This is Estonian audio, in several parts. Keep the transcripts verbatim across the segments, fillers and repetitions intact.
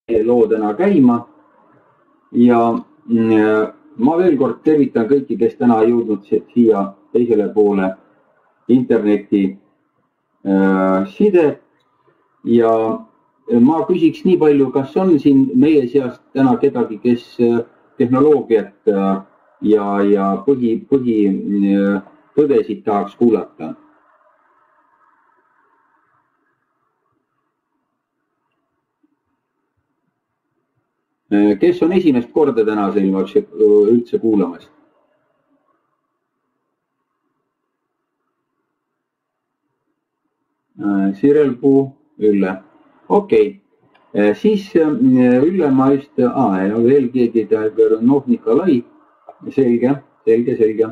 loodena käima ja ma veel kord tervitan kõiki, kes täna jõudnud siia teisele poole interneti äh, side ja ma küsiks nii palju, kas on siin meie seast täna kedagi, kes tehnoloogiat äh, ja, ja põhi, põhi äh, tõdesid tahaks kuulata. Kes on esimest korda täna selma üldse kuulamas? Sirel Puu, Ülle. Okei. Okay. Siis Ülle ma just, aa, ja veel keegi, noh, Nikolai. Selge, selge, selge.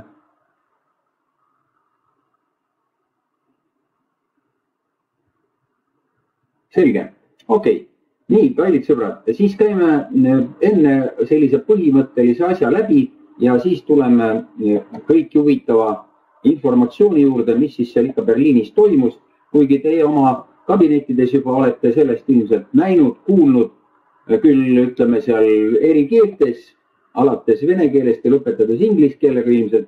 Selge. Okei. Okay. Nii, kallid sõbrad, siis käime enne sellise põhimõttelise asja läbi ja siis tuleme kõik huvitava informatsiooni juurde, mis siis seal ikka Berliinis toimus, kuigi teie oma kabinettides juba olete sellest ilmselt näinud, kuulnud, küll ütleme seal eri keeltes, alates vene keelest ja lõpetades inglise keelega ilmselt.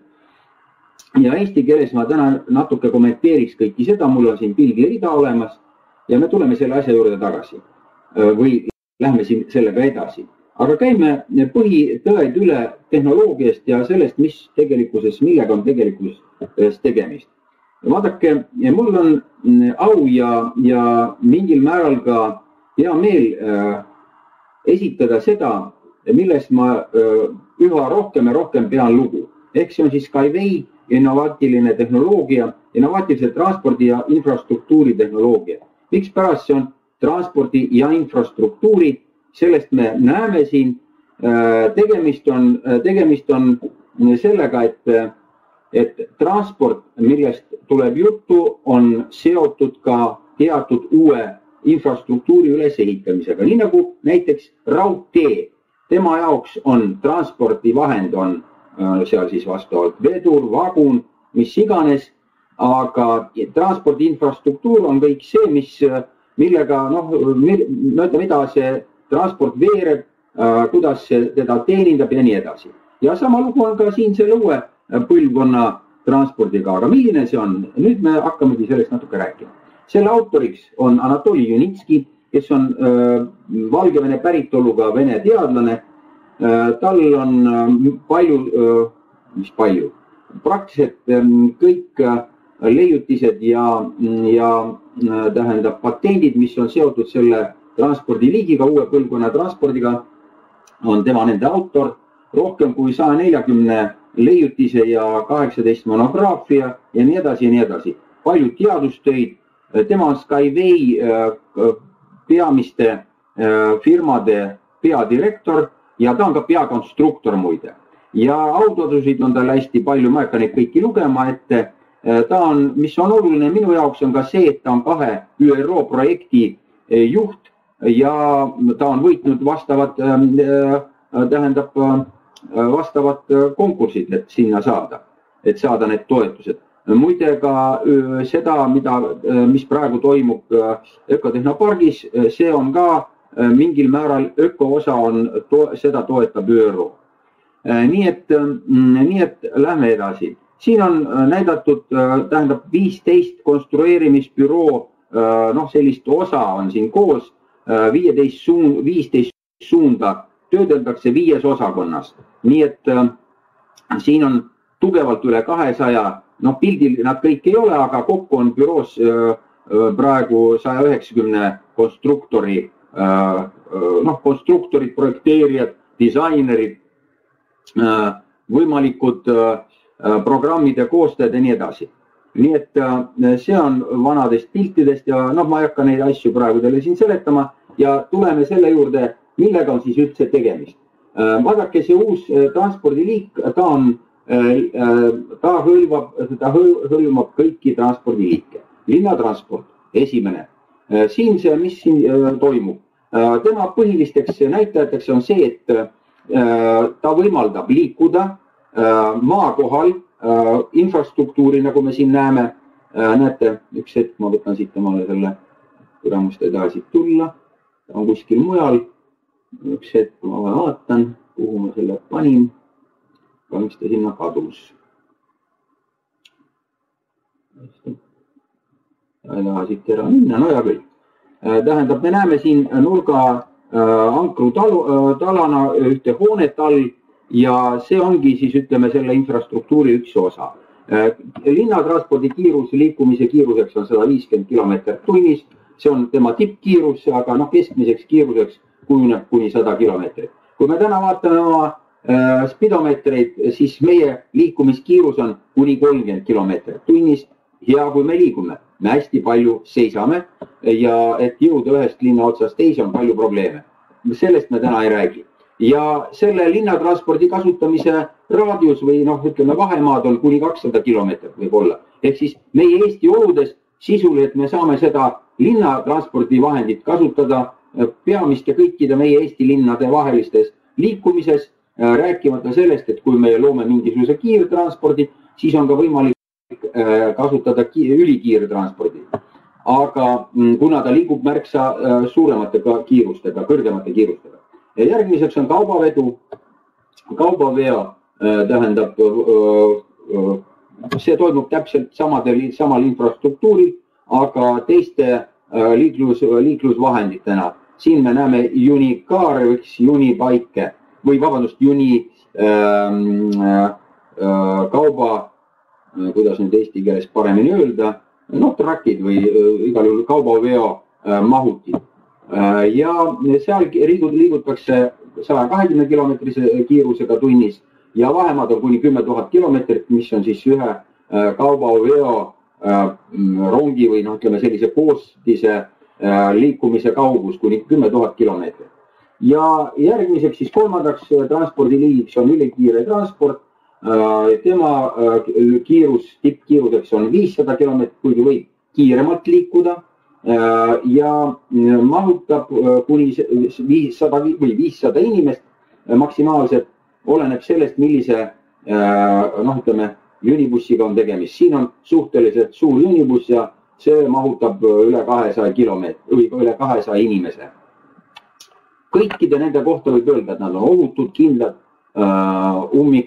Ja eesti keeles ma täna natuke kommenteeriks kõiki seda, mul on siin pildirida olemas ja me tuleme selle asja juurde tagasi. Või lähme siin sellega edasi. Aga käime põhitõed üle tehnoloogiast ja sellest, mis tegelikkuses, millega on tegelikkuses tegemist. Vaadake, mul on au ja, ja mingil määral ka hea meel äh, esitada seda, millest ma äh, üha rohkem ja rohkem pean lugu. Ehk see on siis Skyway, innovaatiline tehnoloogia, innovaatilise transpordi ja infrastruktuuri tehnoloogia. Miks pärast see on transpordi ja infrastruktuuri, sellest me näeme siin, tegemist on, tegemist on sellega, et, et transport, millest tuleb juttu, on seotud ka teatud uue infrastruktuuri ülesehitamisega, nii nagu näiteks raudtee. Tema jaoks on transpordivahend, on seal siis vastavalt vedur, vagun, mis iganes, aga transpordi infrastruktuur on kõik see, mis millega, noh, mõelda, mida see transport veereb, kuidas see teda teenindab ja nii edasi. Ja sama lugu on ka siin selle uue põlvkonna transpordiga, aga milline see on? Nüüd me hakkamegi sellest natuke rääkima. Selle autoriks on Anatoli Junitski, kes on äh, Valgevene päritoluga vene teadlane. Äh, tal on äh, palju, äh, mis palju, praktiliselt äh, kõik äh, leiutised ja, ja tähendab patendid, mis on seotud selle transpordiliigiga, uue põlvkonna transpordiga, on tema nende autor, rohkem kui sada nelikümmend leiutise ja kaheksateist monograafia ja nii edasi ja nii edasi. Paljud teadustöid, tema on Skyway peamiste firmade peadirektor ja ta on ka peakonstruktor muide. Ja autodusid on tal hästi palju, ma ei hakka neid kõiki lugema, et ta on, mis on oluline minu jaoks on ka see, et ta on kahe Ü R O projekti juht ja ta on võitnud vastavad, tähendab, vastavad konkursid, et sinna saada, et saada need toetused. Muide ka seda, mida, mis praegu toimub Ökotehnopargis, see on ka mingil määral öko osa on, seda toetab Ü R O. Nii et, nii et lähme edasi. Siin on näidatud, tähendab, viisteist konstrueerimisbüroo, noh, sellist osa on siin koos, viisteist, suun, viisteist suunda töödeldakse viies osakonnas. Nii et äh, siin on tugevalt üle kahesaja, noh, pildil nad kõik ei ole, aga kokku on büroos äh, praegu saja üheksakümne konstruktori, äh, noh, konstruktorid, projekteerijad, disainerid, äh, võimalikud äh, programmide koostajad ja nii edasi. Nii et see on vanadest piltidest ja noh, ma ei hakka neid asju praegu teile siin seletama ja tuleme selle juurde, millega on siis üldse tegemist. Vaadake, see uus transpordiliik, ta on, ta hõlmab, ta hõlmab kõiki transpordiliike. Linnatransport, esimene. Siin see, mis siin toimub. Tema põhilisteks näitajateks on see, et ta võimaldab liikuda maa kohal, infrastruktuuri, nagu me siin näeme, näete, üks hetk ma võtan siit omale selle kuramust edasi tulla, on kuskil mujal, üks hetk ma vaatan, kuhu ma selle panin. Ka miks ta sinna kadus. ei taha siit ära minna, no hea küll. Tähendab, me näeme siin nurga ankru talana ühte hoonet all ja see ongi siis, ütleme, selle infrastruktuuri üks osa. Linnatranspordi kiirus, liikumise kiiruseks on sada viiskümmend kilomeetrit tunnis. See on tema tippkiirus, aga noh, keskmiseks kiiruseks kujuneb kuni sada kilomeetrit. Kui me täna vaatame oma spidomeetreid, siis meie liikumiskiirus on kuni kolmkümmend kilomeetrit tunnis. Ja kui me liigume, me hästi palju seisame ja et jõuda ühest linna otsast teise on palju probleeme. Sellest me täna ei räägi. Ja selle linnatranspordi kasutamise raadius või noh, ütleme vahemaad on kuni kakssada kilomeetrit võib olla. Ehk siis meie Eesti oludes sisuliselt me saame seda linnatranspordivahendit kasutada peamiste kõikide meie Eesti linnade vahelistes liikumises, rääkimata sellest, et kui me loome mingisuguse kiirtranspordi, siis on ka võimalik kasutada ülikiirtranspordi. Aga kuna ta liigub märksa suuremate kiirustega, kõrgemate kiirustega. Järgmiseks on kaubavedu. Kaubaveo tähendab, see toimub täpselt samadel, samal infrastruktuuril, aga teiste liiklus, liiklusvahenditena. Siin me näeme Unikaare või Unipaike või vabandust, Uni äh, äh, kauba, kuidas nüüd eesti keeles paremini öelda, noh, trakid või igal juhul kaubaveo mahutid. Ja seal liigutakse saja kahekümne kilomeetrise kiirusega tunnis ja vahemaad on kuni kümme tuhat kilomeetrit, mis on siis ühe kaubaveo rongi või noh, ütleme sellise koostise liikumise kaugus kuni kümme tuhat kilomeetrit. Ja järgmiseks siis kolmandaks transpordiliigiks on ülikiire transport. Tema kiirus, tippkiiruseks on viissada kilomeetrit, kuigi võib kiiremalt liikuda ja mahutab kuni viissada või viissada inimest maksimaalselt, oleneb sellest, millise noh, ütleme, junibussiga on tegemist. Siin on suhteliselt suur junibuss ja see mahutab üle kahesaja kilomeetri või üle kahesaja inimese. Kõikide nende kohta võib öelda, et nad on ohutud, kindlad, ummik,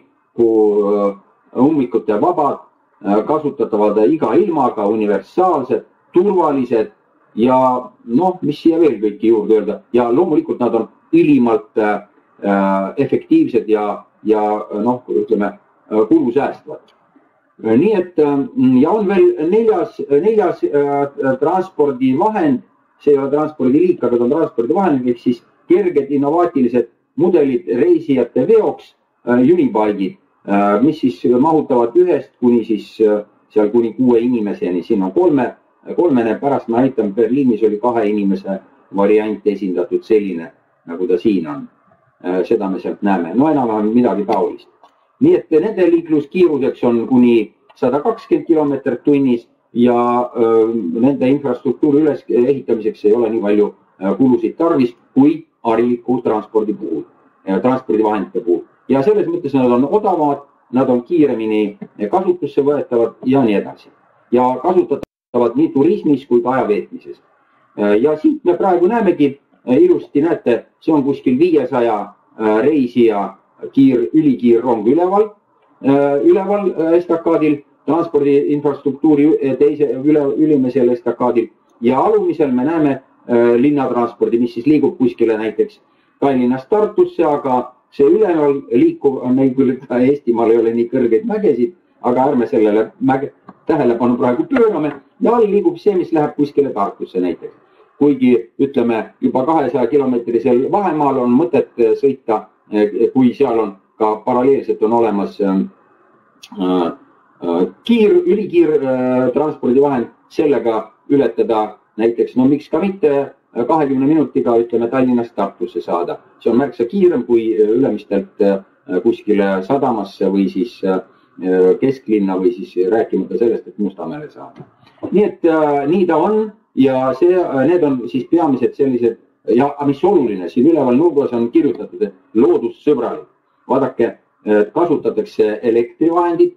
ummikute vabad, kasutatavad iga ilmaga, universaalsed, turvalised ja noh, mis siia veel kõiki juurde öelda. Ja loomulikult nad on ülimalt äh, efektiivsed ja, ja noh, ütleme, kulusäästvad. Nii et ja on veel neljas, neljas äh, transpordivahend, see ei ole transpordiliik, aga ta on transpordivahend, ehk siis kerged innovaatilised mudelid reisijate veoks, äh, Unipaigid, mis siis mahutavad ühest kuni siis seal kuni kuue inimeseni. Siin on kolme, kolmene, pärast ma näitan, Berliinis oli kahe inimese variant esindatud selline, nagu ta siin on. Seda me sealt näeme. No enam-vähem midagi taolist. Nii et nende liikluskiiruseks on kuni sada kakskümmend kilomeetrit tunnis ja öö, nende infrastruktuuri üles ehitamiseks ei ole nii palju kulusid tarvis kui hariliku transpordi puhul, transpordivahendite puhul. Ja selles mõttes nad on odavad, nad on kiiremini kasutusse võetavad ja nii edasi. Ja kasutatavad nii turismis kui ka ajaveetmises. Ja siit me praegu näemegi ilusti, näete, see on kuskil viiesaja reisija kiir, ülikiir rong üleval, üleval estakaadil, transpordi infrastruktuuri teise üle, ülemesel estakaadil ja alumisel me näeme linnatranspordi, mis siis liigub kuskile näiteks Tallinnast Tartusse, aga see üleval liikuv on meil küll, Eestimaal ei ole nii kõrgeid mägesid, aga ärme sellele mäge, tähelepanu praegu pöörame ja all liigub see, mis läheb kuskile Tartusse näiteks. Kuigi ütleme juba kahesaja kilomeetrisel vahemaal on mõtet sõita, kui seal on ka paralleelselt on olemas kiir, ülikiir transpordivahend, sellega ületada näiteks, no miks ka mitte kahekümne minutiga ütleme Tallinnast Tartusse saada. See on märksa kiirem kui ülemistelt kuskile sadamasse või siis kesklinna või siis rääkimata sellest, et Mustamäele saada. Nii et nii ta on ja see, need on siis peamised sellised ja mis oluline, siin üleval nurgas on kirjutatud, et loodussõbralik. Vaadake, kasutatakse elektrivahendid.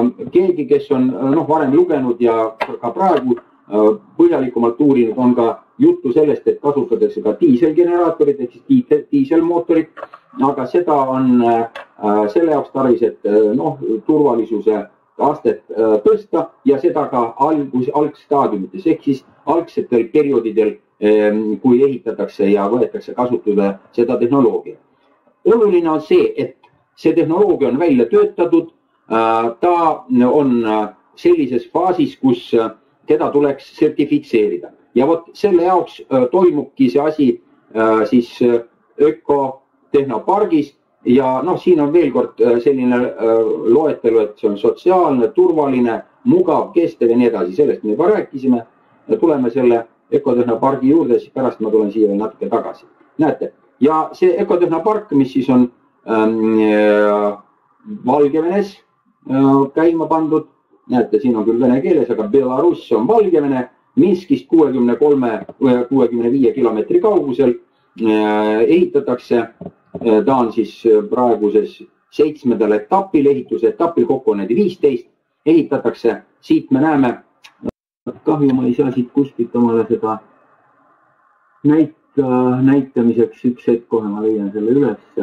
Keegi, kes on noh, varem lugenud ja ka praegu põhjalikumalt uurinud, on ka juttu sellest, et kasutatakse ka diiselgeneraatorid, ehk siis diiselmootorid, aga seda on selle jaoks tarvis, et noh, turvalisuse astet tõsta ja seda ka algus, algstaadiumites, ehk siis algsetel perioodidel, kui ehitatakse ja võetakse kasutada seda tehnoloogia. Oluline on see, et see tehnoloogia on välja töötatud, ta on sellises faasis, kus teda tuleks sertifitseerida. Ja vot selle jaoks toimubki see asi siis ökotehnopargis ja noh, siin on veel kord selline loetelu, et see on sotsiaalne, turvaline, mugav, kestev ja nii edasi. Sellest me juba rääkisime ja tuleme selle ökotehnopargi juurde, siis pärast ma tulen siia veel natuke tagasi. Näete, ja see ökotehnopark, mis siis on ähm, Valgevenes äh, käima pandud, näete, siin on küll vene keeles, aga Belarus on Valgevene, Minskist kuuekümne kolme või kuuekümne viie kilomeetri kaugusel äh, ehitatakse. Ta on siis praeguses seitsmendal etapil, ehituse etapil, kokku on neid viisteist, ehitatakse. Siit me näeme, kahju ma ei saa siit kuskilt omale seda näita, näitamiseks üks hetk, kohe ma leian selle üles.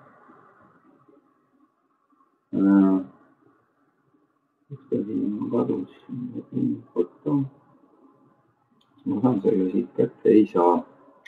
Üks ta siin kadus, foto. Ma saan selle siit kätte, ei saa.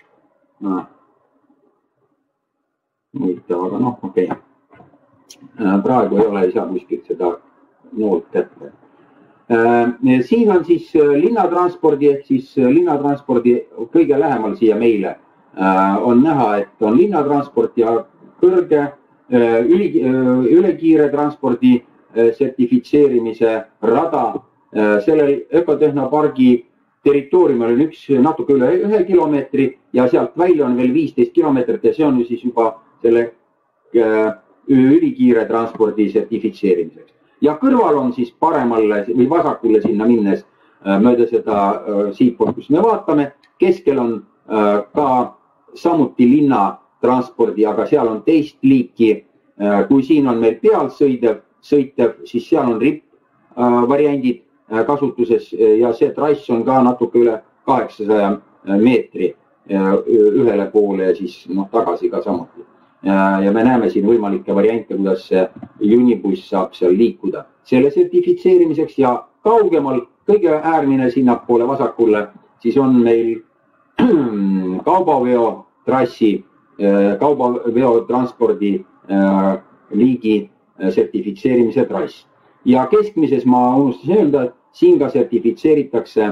Mõitav, aga noh, okei. Okay. Praegu ei ole, ei saa kuskilt seda noolt kätte. Siin on siis linnatranspordi, ehk siis linnatranspordi kõige lähemal siia meile on näha, et on linnatransport ja kõrge üli, ülekiire transpordi sertifitseerimise rada. Sellel ökotehnopargi territooriumil on üks natuke üle ühe kilomeetri ja sealt välja on veel viisteist kilomeetrit ja see on ju siis juba selle ülikiire transpordi sertifitseerimiseks. Ja kõrval on siis paremalle või vasakule sinna minnes mööda seda siitpoolt, kus me vaatame. Keskel on ka samuti linnatranspordi, aga seal on teist liiki. Kui siin on meil peal sõidev, sõitev, siis seal on ripp variandid kasutuses ja see trass on ka natuke üle kaheksasaja meetri ühele poole ja siis noh, tagasi ka samuti. Ja me näeme siin võimalikke variante, kuidas see Unibuss saab seal liikuda. Selle sertifitseerimiseks ja kaugemal, kõige äärmine sinnapoole vasakule, siis on meil kaubaveo trassi, kaubaveo transpordi liigi sertifitseerimise trass. Ja keskmises ma unustasin öelda, et siin ka sertifitseeritakse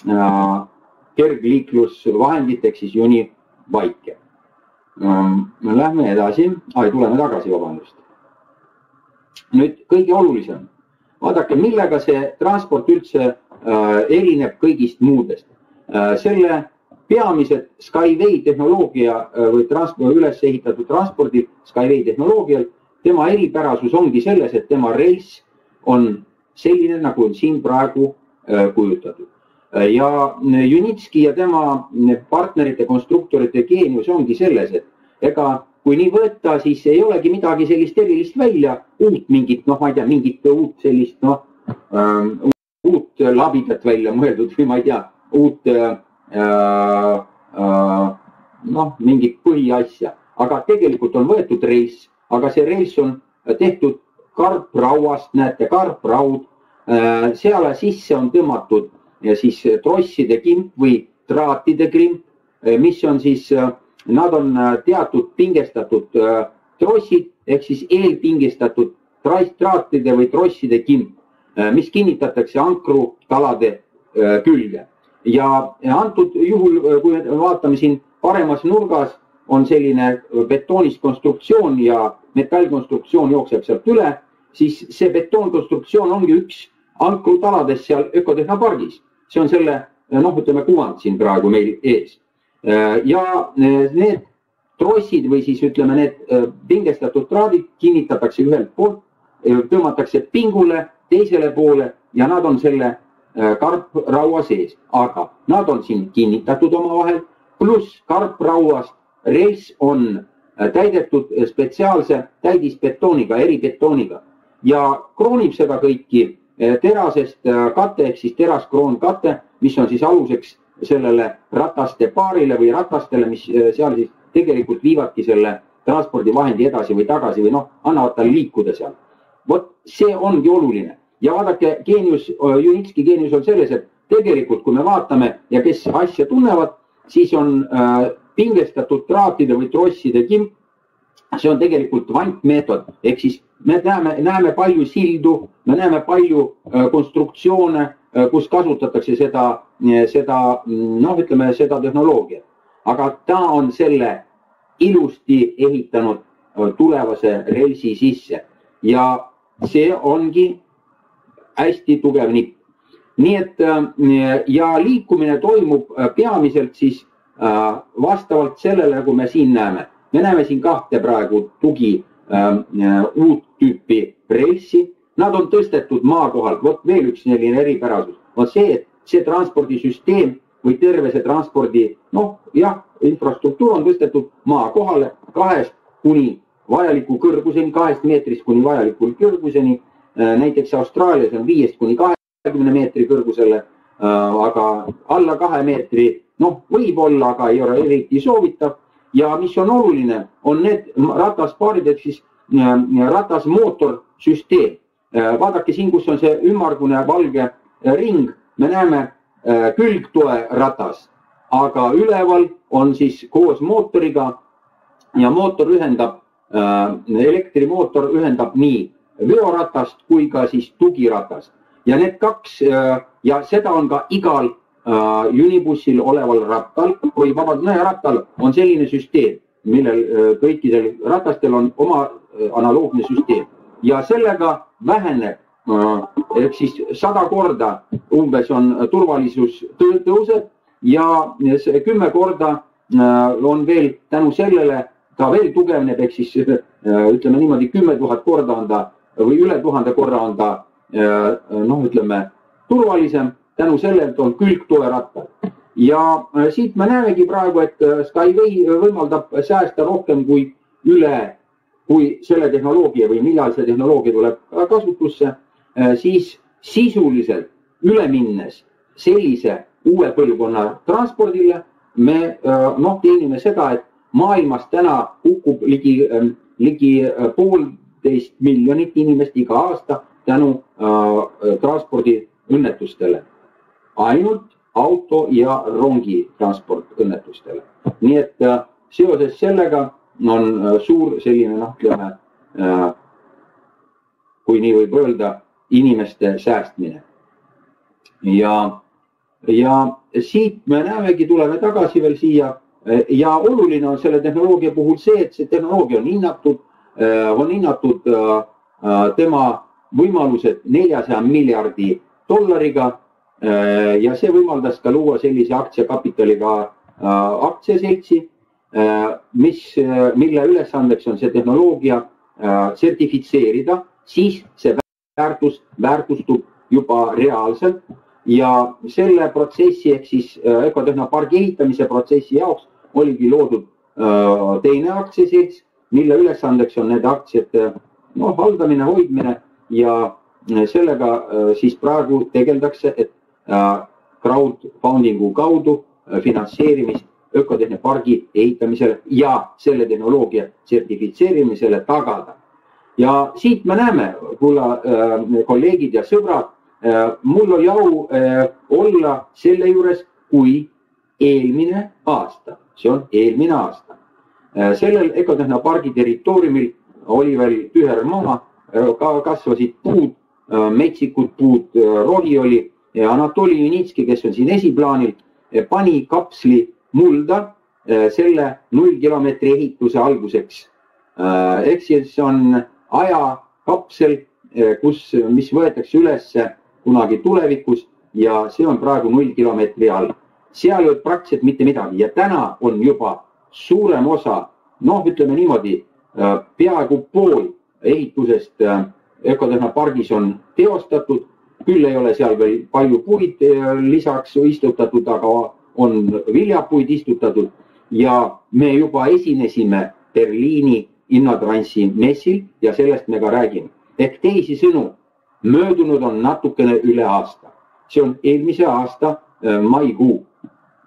kergliiklusvahenditeks siis Univaike. Lähme edasi, ai, tuleme tagasi, vabandust. Nüüd kõige olulisem. Vaadake, millega see transport üldse erineb kõigist muudest. Selle peamised Skyway tehnoloogia või üles ehitatud transpordi Skyway tehnoloogial, tema eripärasus ongi selles, et tema reis on selline, nagu on siin praegu kujutatud. Ja Junitski ja tema partnerite, konstruktorite geenius ongi selles, et ega kui nii võtta, siis ei olegi midagi sellist erilist välja, uut mingit, noh, ma ei tea, mingit uut sellist, noh, äh, uut labidat välja mõeldud või ma ei tea, uut, äh, äh, noh, mingit põhiasja. Aga tegelikult on võetud reis, aga see reis on tehtud karprauast, näete, karpraud, äh, seale sisse on tõmmatud ja siis trosside kimp või traatide krimp, mis on siis, nad on teatud pingestatud trossid, ehk siis eelpingestatud traatide või trosside kimp, mis kinnitatakse ankru talade külge. Ja antud juhul, kui me vaatame siin paremas nurgas, on selline betoonist konstruktsioon ja metallkonstruktsioon jookseb sealt üle, siis see betoonkonstruktsioon ongi üks ankru talades seal ökotehnopargis. See on selle, noh, ütleme, kuvand siin praegu meil ees. Ja need trossid või siis ütleme, need pingestatud traadid kinnitatakse ühelt poolt, tõmmatakse pingule teisele poole ja nad on selle karpraua sees. Aga nad on siin kinnitatud omavahel, pluss karprauast reis on täidetud spetsiaalse täidisbetooniga, eribetooniga ja kroonib seda kõiki terasest kate ehk siis teraskroon kate, mis on siis aluseks sellele rataste paarile või ratastele, mis seal siis tegelikult viivadki selle transpordivahendi edasi või tagasi või noh, annavad tal liikuda seal. Vot see ongi oluline. Ja vaadake, geenius, Junitski geenius on selles, et tegelikult kui me vaatame ja kes asja tunnevad, siis on äh, pingestatud traatide või trosside kimp. See on tegelikult kvantmeetod, ehk siis me näeme, näeme palju sildu, me näeme palju äh, konstruktsioone, äh, kus kasutatakse seda, seda, noh, ütleme, seda tehnoloogiat. Aga ta on selle ilusti ehitanud äh, tulevase relsi sisse ja see ongi hästi tugev nipp. Nii et äh, ja liikumine toimub äh, peamiselt siis äh, vastavalt sellele, kui me siin näeme. Me näeme siin kahte praegu tugi äh, uut tüüpi relsi. Nad on tõstetud maa kohalt. Vot veel üks selline eripärasus on see, et see transpordisüsteem või terve see transpordi, noh, jah, infrastruktuur on tõstetud maa kohale kahest kuni vajaliku kõrguseni, kahest meetrist kuni vajalikul kõrguseni. Äh, näiteks Austraalias on viiest kuni kahekümne meetri kõrgusele, äh, aga alla kahe meetri, noh, võib olla, aga ei ole eriti soovitav. Ja mis on oluline, on need rataspaarid, et siis ratasmootorsüsteem. Vaadake siin, kus on see ümmargune valge ring, me näeme külgtoe ratas, aga üleval on siis koos mootoriga ja mootor ühendab, elektrimootor ühendab nii veoratast kui ka siis tugiratast. Ja need kaks, ja seda on ka igal Uh, Unibussil oleval rattal või vabalt rattal on selline süsteem, millel uh, kõikidel ratastel on oma uh, analoogne süsteem ja sellega väheneb uh, ehk siis sada korda umbes on turvalisus tõuseb ja kümme korda uh, on veel tänu sellele ta veel tugevneb, ehk siis uh, ütleme niimoodi kümme tuhat korda on ta või üle tuhande korra on ta uh, noh, ütleme turvalisem. Tänu sellelt on külgtoe rattal. Ja siit me näemegi praegu, et Skyway võimaldab säästa rohkem kui üle, kui selle tehnoloogia või millal see tehnoloogia tuleb kasutusse, siis sisuliselt üle minnes sellise uue põlvkonna transpordile me noh, teenime seda, et maailmas täna hukkub ligi, ligi poolteist miljonit inimest iga aasta tänu äh, transpordiõnnetustele. Ainult auto ja rongi transport õnnetustele. Nii et seoses sellega on suur selline, noh, ütleme, kui nii võib öelda, inimeste säästmine. Ja, ja siit me näemegi, tuleme tagasi veel siia ja oluline on selle tehnoloogia puhul see, et see tehnoloogia on hinnatud, on hinnatud tema võimalused neljasaja miljardi dollariga. Ja see võimaldas ka luua sellise aktsiakapitaliga aktsiaseltsi, mis, mille ülesandeks on see tehnoloogia sertifitseerida, siis see väärtus väärtustub juba reaalselt ja selle protsessi ehk siis ökotehnopargi ehitamise protsessi jaoks oligi loodud teine aktsiaselts, mille ülesandeks on need aktsiate no, haldamine, hoidmine ja sellega siis praegu tegeldakse, et crowdfundingu kaudu finantseerimist ökotehnopargi ehitamisele ja selle tehnoloogia sertifitseerimisele tagada. Ja siit me näeme, kulla kolleegid ja sõbrad, mul oli au olla selle juures, kui eelmine aasta, see on eelmine aasta. Sellel ökotehnopargi territooriumil oli veel tüher maa, kasvasid puud, metsikud puud, rohi oli. Ja Anatoli Junitski, kes on siin esiplaanil, pani kapsli mulda selle null kilomeetri ehituse alguseks. Ehk siis on ajakapsel, kus, mis võetakse üles kunagi tulevikus ja see on praegu null kilomeetri all. Seal ei ole praktiliselt mitte midagi ja täna on juba suurem osa, noh, ütleme niimoodi, peaaegu pool ehitusest ökotehnopargis on teostatud. Küll ei ole seal veel palju puid lisaks istutatud, aga on viljapuid istutatud ja me juba esinesime Berliini Innotranssi messil ja sellest me ka räägime. Ehk teisi sõnu, möödunud on natukene üle aasta. See on eelmise aasta maikuu.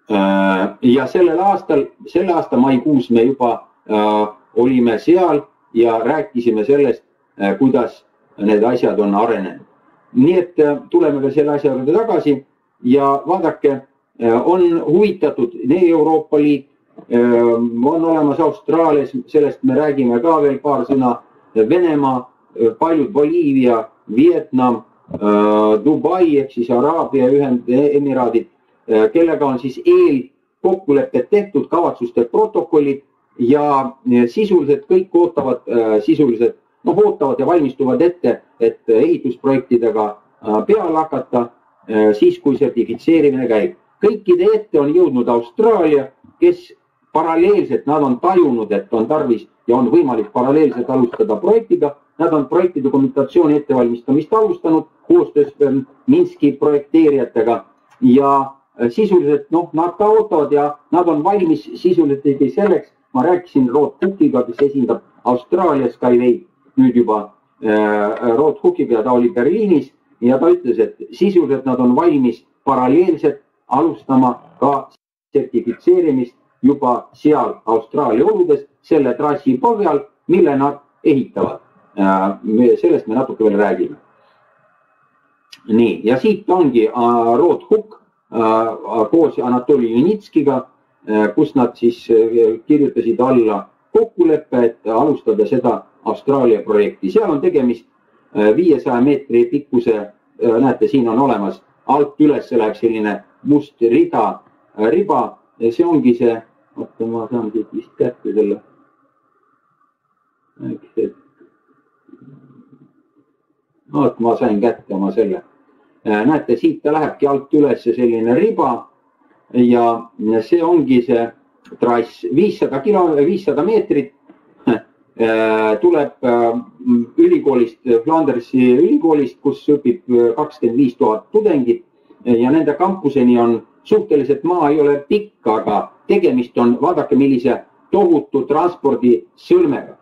Ja sellel aastal, selle aasta maikuus me juba äh, olime seal ja rääkisime sellest, äh, kuidas need asjad on arenenud. Nii et äh, tuleme ka selle asja juurde tagasi ja vaadake, äh, on huvitatud nii Euroopa Liit, äh, on olemas Austraalias, sellest me räägime ka veel paar sõna, Venemaa, paljud Boliivia, Vietnam, äh, Dubai ehk siis Araabia Ühendemiraadid, kellega on siis eel kokkulepped tehtud, kavatsuste protokollid ja sisuliselt kõik ootavad, sisuliselt, noh, ootavad ja valmistuvad ette, et ehitusprojektidega peale hakata, siis kui sertifitseerimine käib. Kõikide ette on jõudnud Austraalia, kes paralleelselt, nad on tajunud, et on tarvis ja on võimalik paralleelselt alustada projektiga. Nad on projekti dokumentatsiooni ettevalmistamist alustanud koostöös Minski projekteerijatega ja sisuliselt, noh, nad ka ootavad ja nad on valmis sisuliselt ikkagi selleks. Ma rääkisin Rod Hookiga, kes esindab Austraalia Skyway, nüüd juba äh, Rod Hookiga, ta oli Berliinis ja ta ütles, et sisuliselt nad on valmis paralleelselt alustama ka sertifitseerimist juba seal Austraalia oludes, selle trassi põhjal, mille nad ehitavad. Äh, sellest me natuke veel räägime. Nii, ja siit ongi äh, Rod Hook koos Anatoli Junitskiga, kus nad siis kirjutasid alla kokkuleppe, et alustada seda Austraalia projekti. Seal on tegemist viiesaja meetri pikkuse, näete, siin on olemas, alt üles läheb selline must rida, riba ja see ongi see, vaata, ma saan siit vist kätte selle. Vaat, ma sain kätte oma selle. Näete, siit ta lähebki alt üles selline riba ja see ongi see trass viissada kilo, viissada meetrit tuleb ülikoolist, Flandersi ülikoolist, kus õpib kakskümmend viis tuhat tudengit ja nende kampuseni on suhteliselt maa ei ole pikk, aga tegemist on, vaadake, millise tohutu transpordi sõlmega.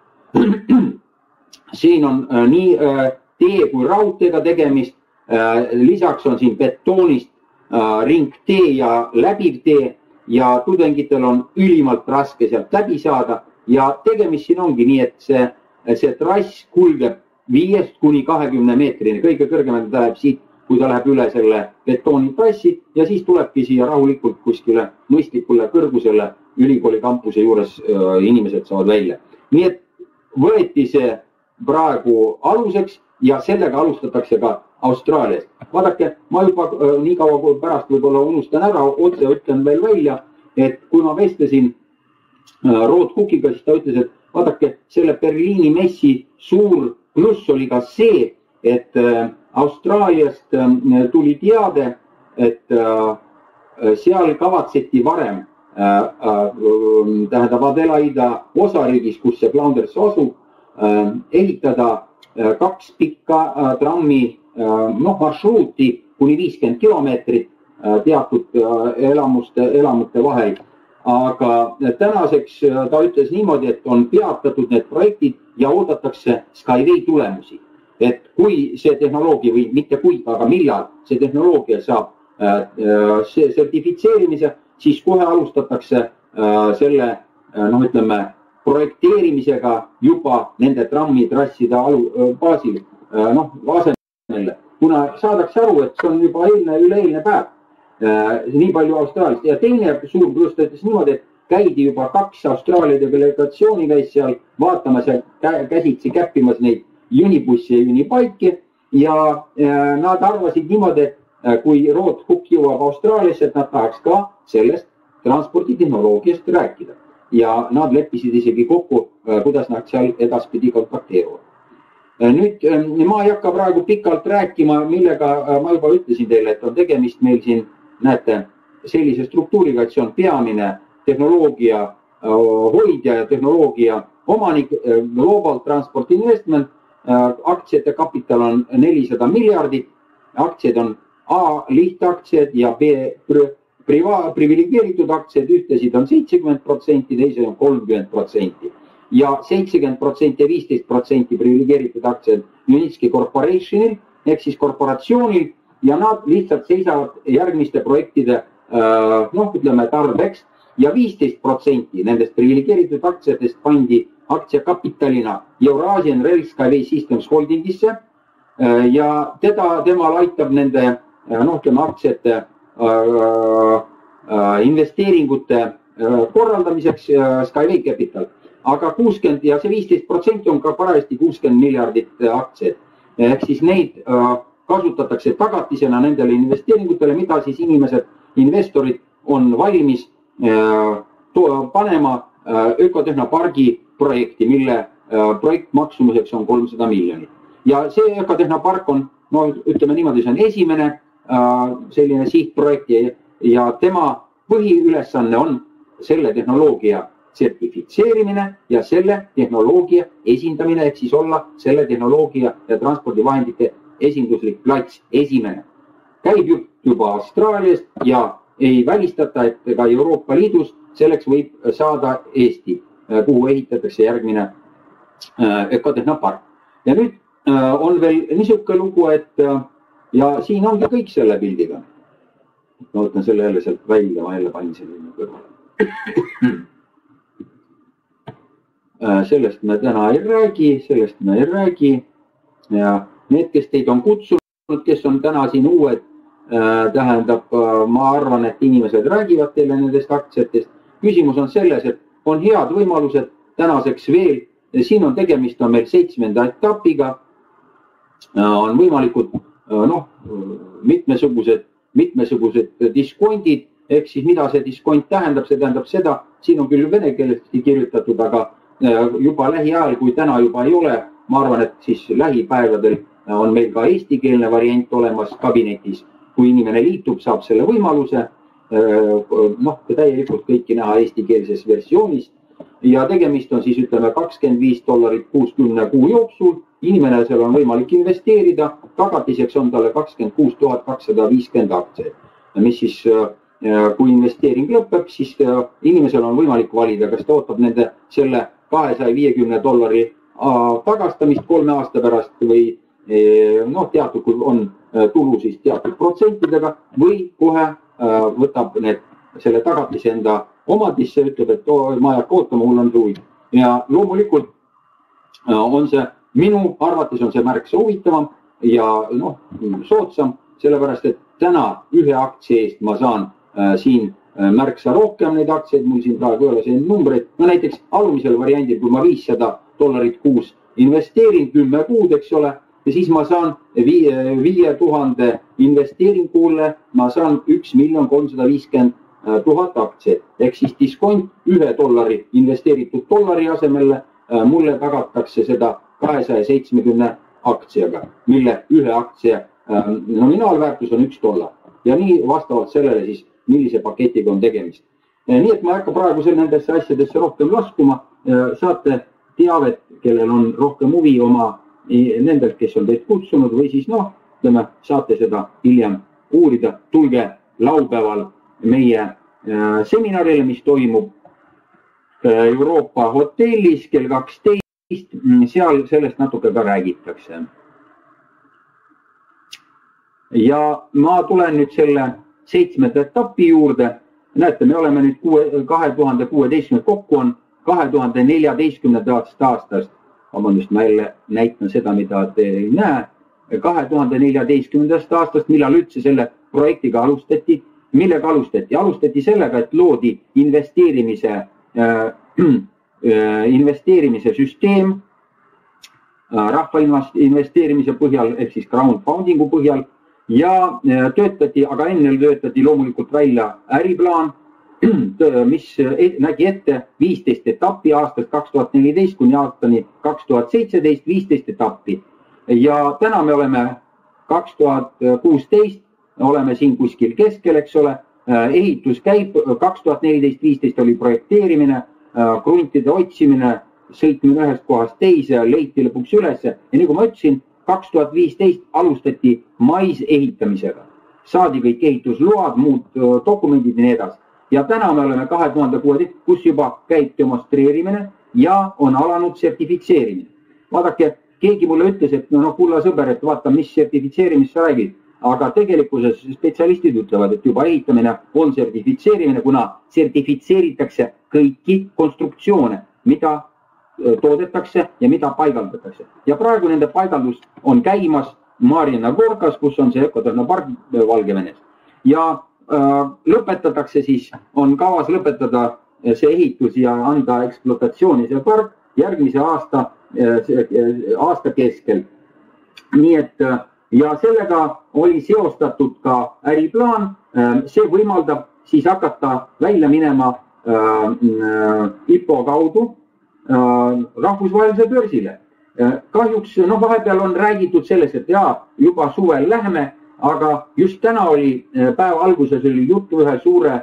Siin on nii tee kui raudteega tegemist. Lisaks on siin betoonist ringtee ja läbiv tee ja tudengitel on ülimalt raske sealt läbi saada ja tegemist siin ongi nii, et see, see trass kulgeb viiest kuni kahekümne meetrini, kõige kõrgemalt ta läheb siit, kui ta läheb üle selle betoonitrassi ja siis tulebki siia rahulikult kuskile mõistlikule kõrgusele ülikooli kampuse juures inimesed saavad välja. Nii et võeti see praegu aluseks ja sellega alustatakse ka Austraaliast. Vaadake, ma juba äh, nii kaua kui pärast võib-olla unustan ära, otse ütlen veel välja, et kui ma vestlesin äh, Rod Hookiga, siis ta ütles, et vaadake, selle Berliini messi suur pluss oli ka see, et äh, Austraaliast äh, tuli teade, et äh, seal kavatseti varem, äh, äh, tähendab Adelaida osariigis, kus see Flanders asub, äh, ehitada äh, kaks pikka äh, trammi noh, marsruuti kuni viiskümmend kilomeetrit teatud elamuste, elamute vahel. Aga tänaseks ta ütles niimoodi, et on peatatud need projektid ja oodatakse Skyway tulemusi. Et kui see tehnoloogia või mitte kui, aga millal see tehnoloogia saab see sertifitseerimise, siis kohe alustatakse selle, noh, ütleme, projekteerimisega juba nende trammitrasside alu, baasil, noh, asemel. Kuna saadakse aru, et see on juba eilne, üleeilne päev, äh, nii palju Austraaliast. Ja teine suur pluss ta ütles niimoodi, et käidi juba kaks Austraalia delegatsiooni käis seal vaatama seal käsitsi käppimas neid junibussi ja junipaiki ja äh, nad arvasid niimoodi, et äh, kui Rod Hook jõuab Austraaliasse, et nad tahaks ka sellest transporditehnoloogiast rääkida. Ja nad leppisid isegi kokku, äh, kuidas nad seal edaspidi kontakteeruvad. Nüüd ma ei hakka praegu pikalt rääkima, millega ma juba ütlesin teile, et on tegemist meil siin, näete, sellise struktuuriga, et see on peamine tehnoloogia hoidja ja tehnoloogia omanik, Global Transport Investment, aktsiate kapital on nelisada miljardit, aktsiad on A lihtaktsiad ja B privilegeeritud aktsiad, ühtesid on seitsekümmend protsenti, teised on kolmkümmend protsenti. Ja seitsekümmend protsenti ja viisteist protsenti privilegeeritud aktsiad Unitski Corporationil ehk siis korporatsioonil ja nad lihtsalt seisavad järgmiste projektide noh, ütleme tarbeks ja viisteist protsenti nendest privilegeeritud aktsiatest pandi aktsiakapitalina Eurasian Rail Skyway Systems Holdingisse ja teda, temal aitab nende, noh, ütleme aktsiate investeeringute korraldamiseks Skyway Capital. Aga kuuskümmend ja see viisteist protsenti on ka parajasti kuuskümmend miljardit aktsiat. Ehk siis neid kasutatakse tagatisena nendele investeeringutele, mida siis inimesed, investorid on valmis panema ökotehnopargi projekti, mille projekt maksumuseks on kolmsada miljonit. Ja see ökotehnopark on, no ütleme niimoodi, see on esimene selline sihtprojekt ja tema põhiülesanne on selle tehnoloogia sertifitseerimine ja selle tehnoloogia esindamine, ehk siis olla selle tehnoloogia ja transpordivahendite esinduslik plats esimene. Käib juba Austraaliast ja ei välistata, et ka Euroopa Liidus selleks võib saada Eesti, kuhu ehitatakse järgmine ökotehnopark. Ja nüüd on veel niisugune lugu, et ja siin ongi kõik selle pildiga. Ma võtan selle jälle sealt välja, ma jälle panin selline kõrvale. Sellest me täna ei räägi, sellest me ei räägi ja need, kes teid on kutsunud, kes on täna siin uued, tähendab, ma arvan, et inimesed räägivad teile nendest aktsiatest. Küsimus on selles, et on head võimalused tänaseks veel, siin on tegemist on meil seitsmenda etapiga, on võimalikud noh, mitmesugused, mitmesugused diskondid, ehk siis mida see diskont tähendab, see tähendab seda, siin on küll vene keelesti kirjutatud, aga juba lähiajal, kui täna juba ei ole, ma arvan, et siis lähipäevadel on meil ka eestikeelne variant olemas kabinetis. Kui inimene liitub, saab selle võimaluse, noh, täielikult kõiki näha eestikeelses versioonis ja tegemist on siis, ütleme, kakskümmend viis dollarit kuuskümne kuu jooksul. Inimene seal on võimalik investeerida, tagatiseks on talle kakskümmend kuus tuhat kakssada viiskümmend aktsiat, mis siis kui investeering lõpeb, siis inimesel on võimalik valida, kas ta ootab nende selle kahesaja viiekümne dollari tagastamist kolme aasta pärast või noh, teatud kui on tulu siis teatud protsentidega või kohe võtab need, selle tagatise enda omadisse, ütleb, et oh, ma ei hakka ootama, mul on huvi. Ja loomulikult on see, minu arvates on see märksa huvitavam ja noh, soodsam, sellepärast, et täna ühe aktsia eest ma saan äh, siin märksa rohkem neid aktsiaid, mul siin praegu ei ole siin numbreid, no näiteks alumisel variandil, kui ma viissada dollarit kuus investeerin kümme kuud, eks ole, ja siis ma saan viie tuhande investeeringule, ma saan üks miljon kolmsada viiskümmend tuhat aktsiat, ehk siis diskont ühe dollari investeeritud dollari asemele mulle tagatakse seda kahesaja seitsmekümne aktsiaga, mille ühe aktsia nominaalväärtus on üks dollar ja nii vastavalt sellele siis, millise paketiga on tegemist. Nii et ma ei hakka praegu nendesse asjadesse rohkem laskuma, saate teavet, kellel on rohkem huvi oma nendelt, kes on teid kutsunud või siis noh, ütleme, saate seda hiljem uurida, tulge laupäeval meie seminarile, mis toimub Euroopa hotellis kell kaksteist, seal sellest natuke ka räägitakse. Ja ma tulen nüüd selle seitsmenda etapi juurde. Näete, me oleme nüüd kahe tuhande kuueteistkümnendast kokku on kahe tuhande neljateistkümnendast aastast, vabandust, ma jälle näitan seda, mida te ei näe, kahe tuhande neljateistkümnendast aastast, millal üldse selle projektiga alustati, millega alustati? Alustati sellega, et loodi investeerimise, äh, investeerimise süsteem äh, rahva investeerimise põhjal, ehk siis crowdfundingu põhjal ja töötati, aga enne töötati loomulikult välja äriplaan, mis nägi ette viisteist etappi aastast kaks tuhat neliteist kuni aastani kaks tuhat seitseteist, viisteist etappi. Ja täna me oleme kaks tuhat kuusteist, oleme siin kuskil keskel, eks ole, ehitus käib, kaks tuhat neliteist viisteist oli projekteerimine, kruntide otsimine, sõitmine ühest kohast teise ja leiti lõpuks üles. Ja nii kui ma ütlesin, kaks tuhat viisteist alustati mais ehitamisega. Saadi kõik ehitusload, muud dokumendid ja nii edasi. Ja täna me oleme kahe tuhande kuueteist, kus juba käib demonstreerimine ja on alanud sertifitseerimine. Vaadake, keegi mulle ütles, et no, no kulla sõber, et vaata, mis sertifitseerimist sa räägid. aga tegelikkuses spetsialistid ütlevad, et juba ehitamine on sertifitseerimine, kuna sertifitseeritakse kõiki konstruktsioone, mida toodetakse ja mida paigaldatakse. Ja praegu nende paigaldus on käimas Marina Gorkas, kus on see ökotehnopark Valgevenes. Ja äh, lõpetatakse siis, on kavas lõpetada see ehitus ja anda ekspluatatsiooni see park järgmise aasta, aasta keskel. Nii et ja sellega oli seostatud ka äriplaan, see võimaldab siis hakata välja minema I P O kaudu rahvusvahelise börsile. Kahjuks no, vahepeal on räägitud sellest, et jaa, juba suvel läheme, aga just täna oli, päeva alguses oli juttu ühe suure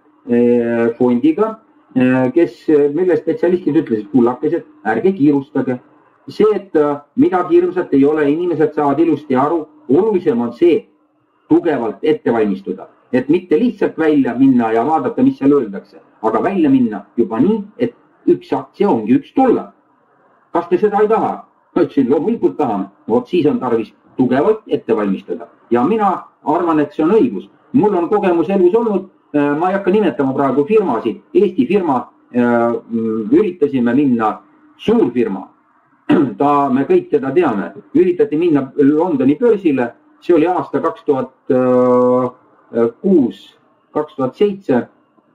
fondiga, kes, mille spetsialistid ütlesid, kullakesed, ärge kiirustage. See, et midagi hirmsat ei ole, inimesed saavad ilusti aru, olulisem on see tugevalt ette valmistuda, et mitte lihtsalt välja minna ja vaadata, mis seal öeldakse, aga välja minna juba nii, et üks aktsia ongi üks dollar. Kas te seda ei taha? Ma ütlesin, loomulikult tahame. Vot siis on tarvis tugevalt ette valmistada. Ja mina arvan, et see on õigus. Mul on kogemus elus olnud, ma ei hakka nimetama praegu firmasid. Eesti firma üritasime minna suurfirma. Ta, me kõik teda teame. Üritati minna Londoni börsile. See oli aasta kaks tuhat kuus, kaks tuhat seitse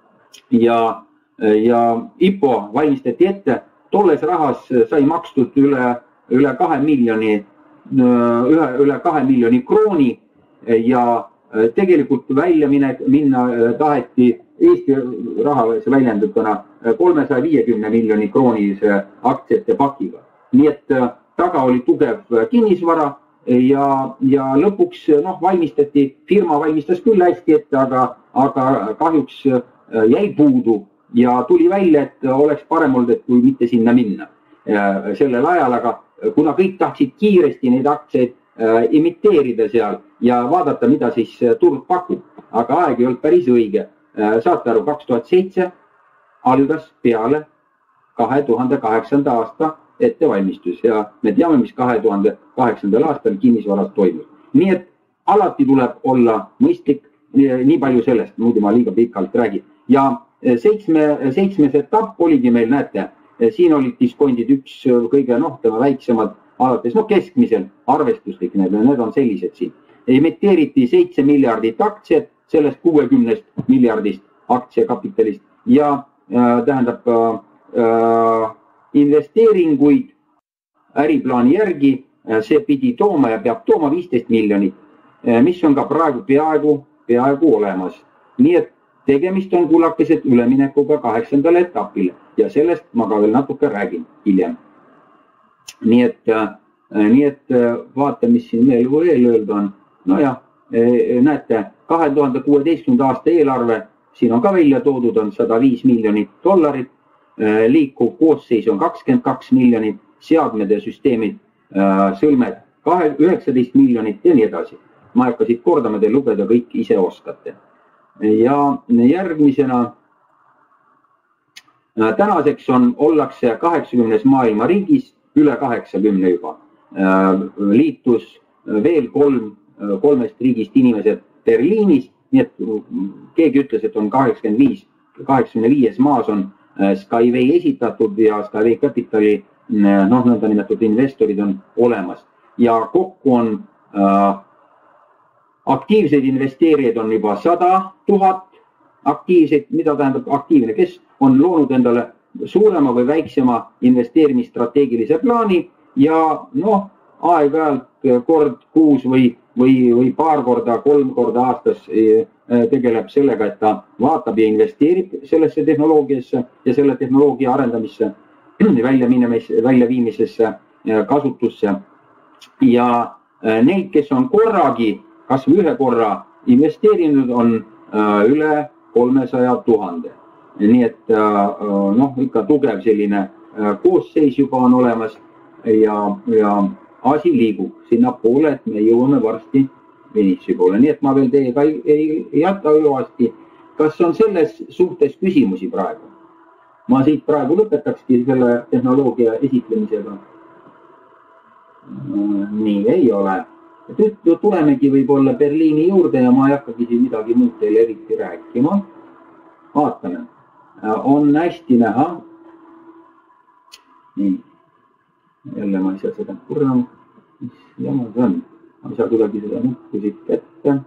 ja, ja I P O valmistati ette. Tolles rahas sai makstud üle, üle kahe miljoni, üle, üle kahe miljoni krooni ja tegelikult välja minna, minna taheti Eesti rahalise väljendatuna kolmesaja viiekümne miljoni kroonilise aktsiate pakiga. Nii et taga oli tugev kinnisvara ja, ja lõpuks noh, valmistati, firma valmistas küll hästi ette, aga, aga kahjuks jäi puudu ja tuli välja, et oleks parem olnud, et kui mitte sinna minna sellel ajal, aga kuna kõik tahtsid kiiresti neid aktsiaid imiteerida seal ja vaadata, mida siis turg pakub, aga aeg ei olnud päris õige. Saate aru, kaks tuhat seitse algas peale kahe tuhande kaheksanda aasta ettevalmistus ja me teame, mis kahe tuhande kaheksandal aastal kinnisvaras toimus. Nii et alati tuleb olla mõistlik, nii palju sellest, muidu ma liiga pikalt räägin. Ja seitsme, seitsmes etapp oligi meil, näete, siin olid diskondid üks kõige noh, tema väiksemad alates, no keskmisel arvestuslik, need, need on sellised siin. Emiteeriti seitse miljardit aktsiat sellest kuuekümnest miljardist aktsiakapitalist ja äh, tähendab äh, investeeringuid äriplaani järgi, äh, see pidi tooma ja peab tooma viisteist miljonit, äh, mis on ka praegu peaaegu, peaaegu olemas. Nii et tegemist on kullakesed üleminekuga kaheksandale etapile ja sellest ma ka veel natuke räägin hiljem. Nii et, äh, nii et vaata, mis siin veel veel öelda on. No jah, äh, näete, kahe tuhande kuueteistkümnenda aasta eelarve, siin on ka välja toodud, on sada viis miljonit dollarit, liikuv koosseis on kakskümmend kaks miljonit, seadmed ja süsteemid, sõlmed üheksateist miljonit ja nii edasi. Ma hakka siit kordama, te lugeda kõik ise oskate. Ja järgmisena, tänaseks on, ollakse kaheksakümnes maailma riigis, üle kaheksakümne juba. Liitus veel kolm, kolmest riigist inimesed Berliinis, nii et keegi ütles, et on kaheksakümmend viis, kaheksakümne viies maas on Skyway esitatud ja Skyway Capitali noh, nõnda nimetatud investorid on olemas. Ja kokku on äh, aktiivseid investeerijaid on juba sada tuhat aktiivseid, mida tähendab aktiivne, kes on loonud endale suurema või väiksema investeerimisstrateegilise plaani ja noh, aeg-ajalt kord kuus või Või, või paar korda, kolm korda aastas tegeleb sellega, et ta vaatab ja investeerib sellesse tehnoloogiasse ja selle tehnoloogia arendamisse, väljaviimisesse, kasutusse. Ja neid, kes on korragi, kas või ühe korra investeerinud, on üle kolmesaja tuhande. Nii et noh, ikka tugev selline koosseis juba on olemas ja, ja asi liigub sinna poole, et me jõuame varsti finitsi poole. Nii et ma veel teiega ei, ei, ei jäta üloasti. Kas on selles suhtes küsimusi praegu? Ma siit praegu lõpetakski selle tehnoloogia esitlemisega. Nii ei ole. Nüüd tulemegi võib-olla Berliini juurde ja ma ei hakkagi siin midagi muud teile eriti rääkima. Vaatame. On hästi näha. Nii. Jälle ma ei saa seda kurram. Mis jama see on? Ma ei saa kuidagi seda nuppu siit kätte.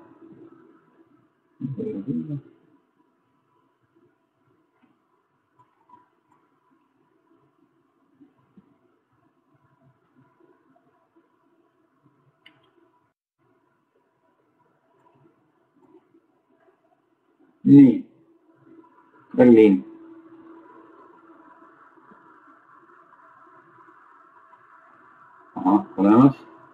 Nii, Berliin. Aha, olemas.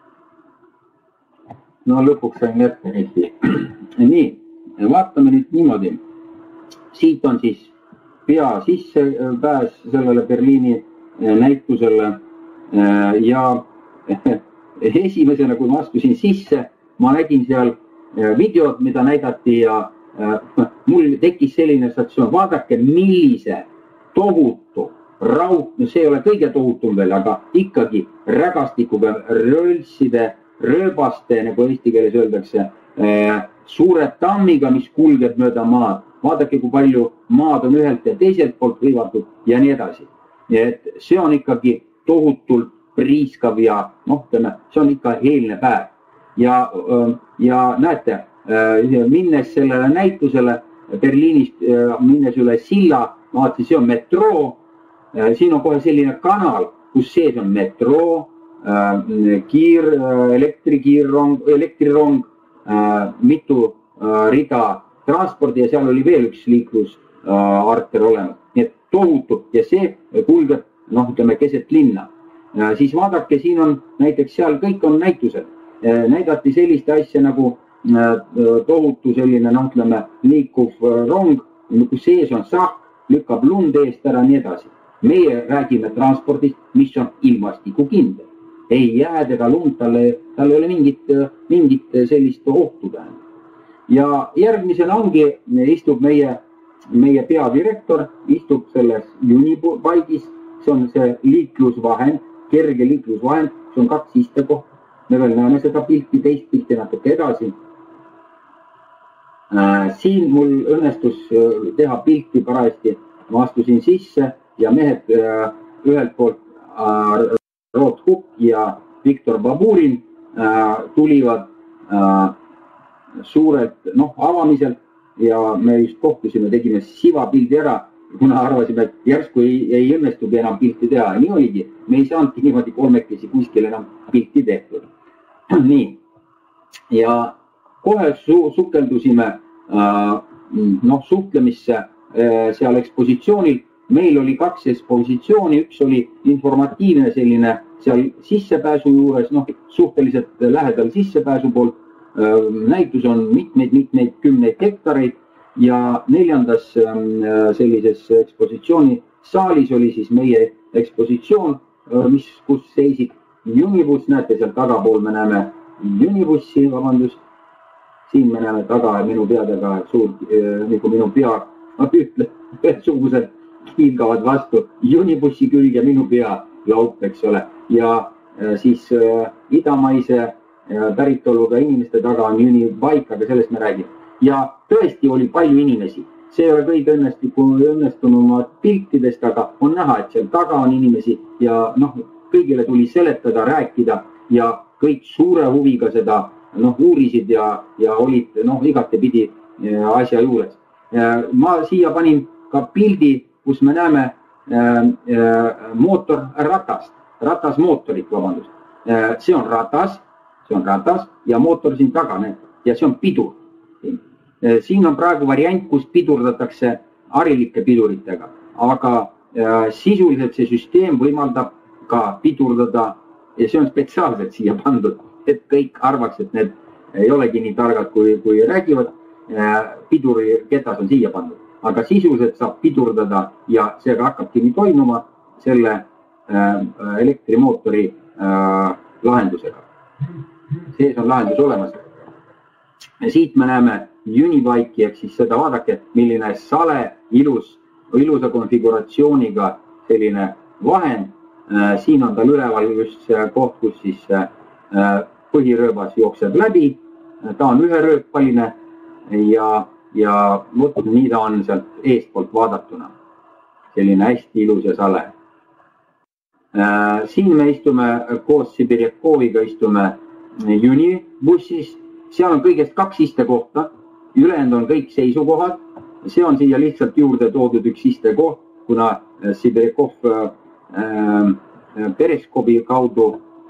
No lõpuks sain jätta Eesti. Nii, vaatame nüüd niimoodi. Siit on siis pea sisse pääs sellele Berliini näitusele ja esimesena, kui ma astusin sisse, ma nägin seal videod, mida näidati ja mul tekkis selline statsioon, vaadake, millise tohutu raud, no see ei ole kõige tohutum veel, aga ikkagi rägastikuga rölside, rööbaste, nagu eesti keeles öeldakse, suure tammiga, mis kulgeb mööda maad. Vaadake, kui palju maad on ühelt ja teiselt poolt riivatud ja nii edasi. Et see on ikkagi tohutult priiskav ja noh, see on ikka eelne päev. Ja, ja näete, minnes sellele näitusele Berliinist, minnes üle silla, vaatasin, see on metroo, siin on kohe selline kanal, kus sees on metroo, kiir, elektrikiirrong, elektrirong, mitu rida transpordi ja seal oli veel üks liiklusarter olemas. Nii et tohutu ja see kulgeb, noh, ütleme, keset linna. Siis vaadake, siin on näiteks seal kõik on näitused. Näidati selliste asja nagu tohutu selline, noh, ütleme, liikuv rong, kus sees on sahk, lükkab lund eest ära, nii edasi. Meie räägime transpordist, mis on ilmastiku kindel. Ei jääd ega lund, talle, talle ei ole mingit, mingit sellist ohtu tähendab. Ja järgmisena ongi, istub meie, meie peadirektor, istub selles Unibaigis, see on see liiklusvahend, kerge liiklusvahend, see on kaks istekohta. Me veel näeme seda pilti, teist pilti natuke edasi. Siin mul õnnestus teha pilti parajasti, ma astusin sisse ja mehed ühelt poolt Root Hukk ja Viktor Baburin tulivad suurelt, noh, avamiselt ja me just kohtusime, tegime siva pildi ära, kuna arvasime, et järsku ei, ei õnnestugi enam pilti teha. Nii oligi, me ei saanudki niimoodi kolmekesi kuskil enam pilti tehtud. Nii, ja kohe su sukeldusime noh, suhtlemisse seal ekspositsioonil. Meil oli kaks ekspositsiooni, üks oli informatiivne selline seal sissepääsu juures, noh, suhteliselt lähedal sissepääsu poolt. Näitus on mitmeid, mitmeid kümneid hektareid ja neljandas sellises ekspositsiooni saalis oli siis meie ekspositsioon, mis, kus seisid Unibus, näete seal tagapool me näeme Unibussi, vabandust, siin me näeme taga minu peadega suur, nagu minu pea, ma ütlen, ühesugused kiilgavad vastu Unibussi külge minu pea laup, eks ole, ja siis idamaise päritoluga inimeste taga on Unibaik, aga sellest me räägime. Ja tõesti oli palju inimesi. See ei ole kõige õnnestunumad piltidest, aga on näha, et seal taga on inimesi ja noh, kõigile tuli seletada, rääkida ja kõik suure huviga seda noh, uurisid ja, ja olid noh, igatepidi asja juures. Ma siia panin ka pildi, kus me näeme mootorratast, ratasmootorit, vabandust. See on ratas, see on ratas ja mootor siin taga, ja see on pidur. Siin on praegu variant, kus pidurdatakse harilike piduritega, aga sisuliselt see süsteem võimaldab ka pidurdada ja see on spetsiaalselt siia pandud, et kõik arvaks, et need ei olegi nii targad, kui, kui räägivad. Piduri ketas on siia pandud, aga sisuliselt saab pidurdada ja see hakkabki nii toimuma selle elektrimootori lahendusega. Sees on lahendus olemas. Siit me näeme Unibaiki, ehk siis seda vaadake, milline sale, ilus, ilusa konfiguratsiooniga selline vahend. Siin on tal üleval just see koht, kus siis põhirööbas jookseb läbi, ta on üherööpaline ja, ja võt, nii ta on sealt eestpoolt vaadatuna. Selline hästi ilus ja sale. Siin me istume koos Sibirjakoviga istume Unibussis, seal on kõigest kaks istekohta, ülejäänud on kõik seisukohad, see on siia lihtsalt juurde toodud üks istekoht, kuna Sibirjakov äh, Pereskobi kaudu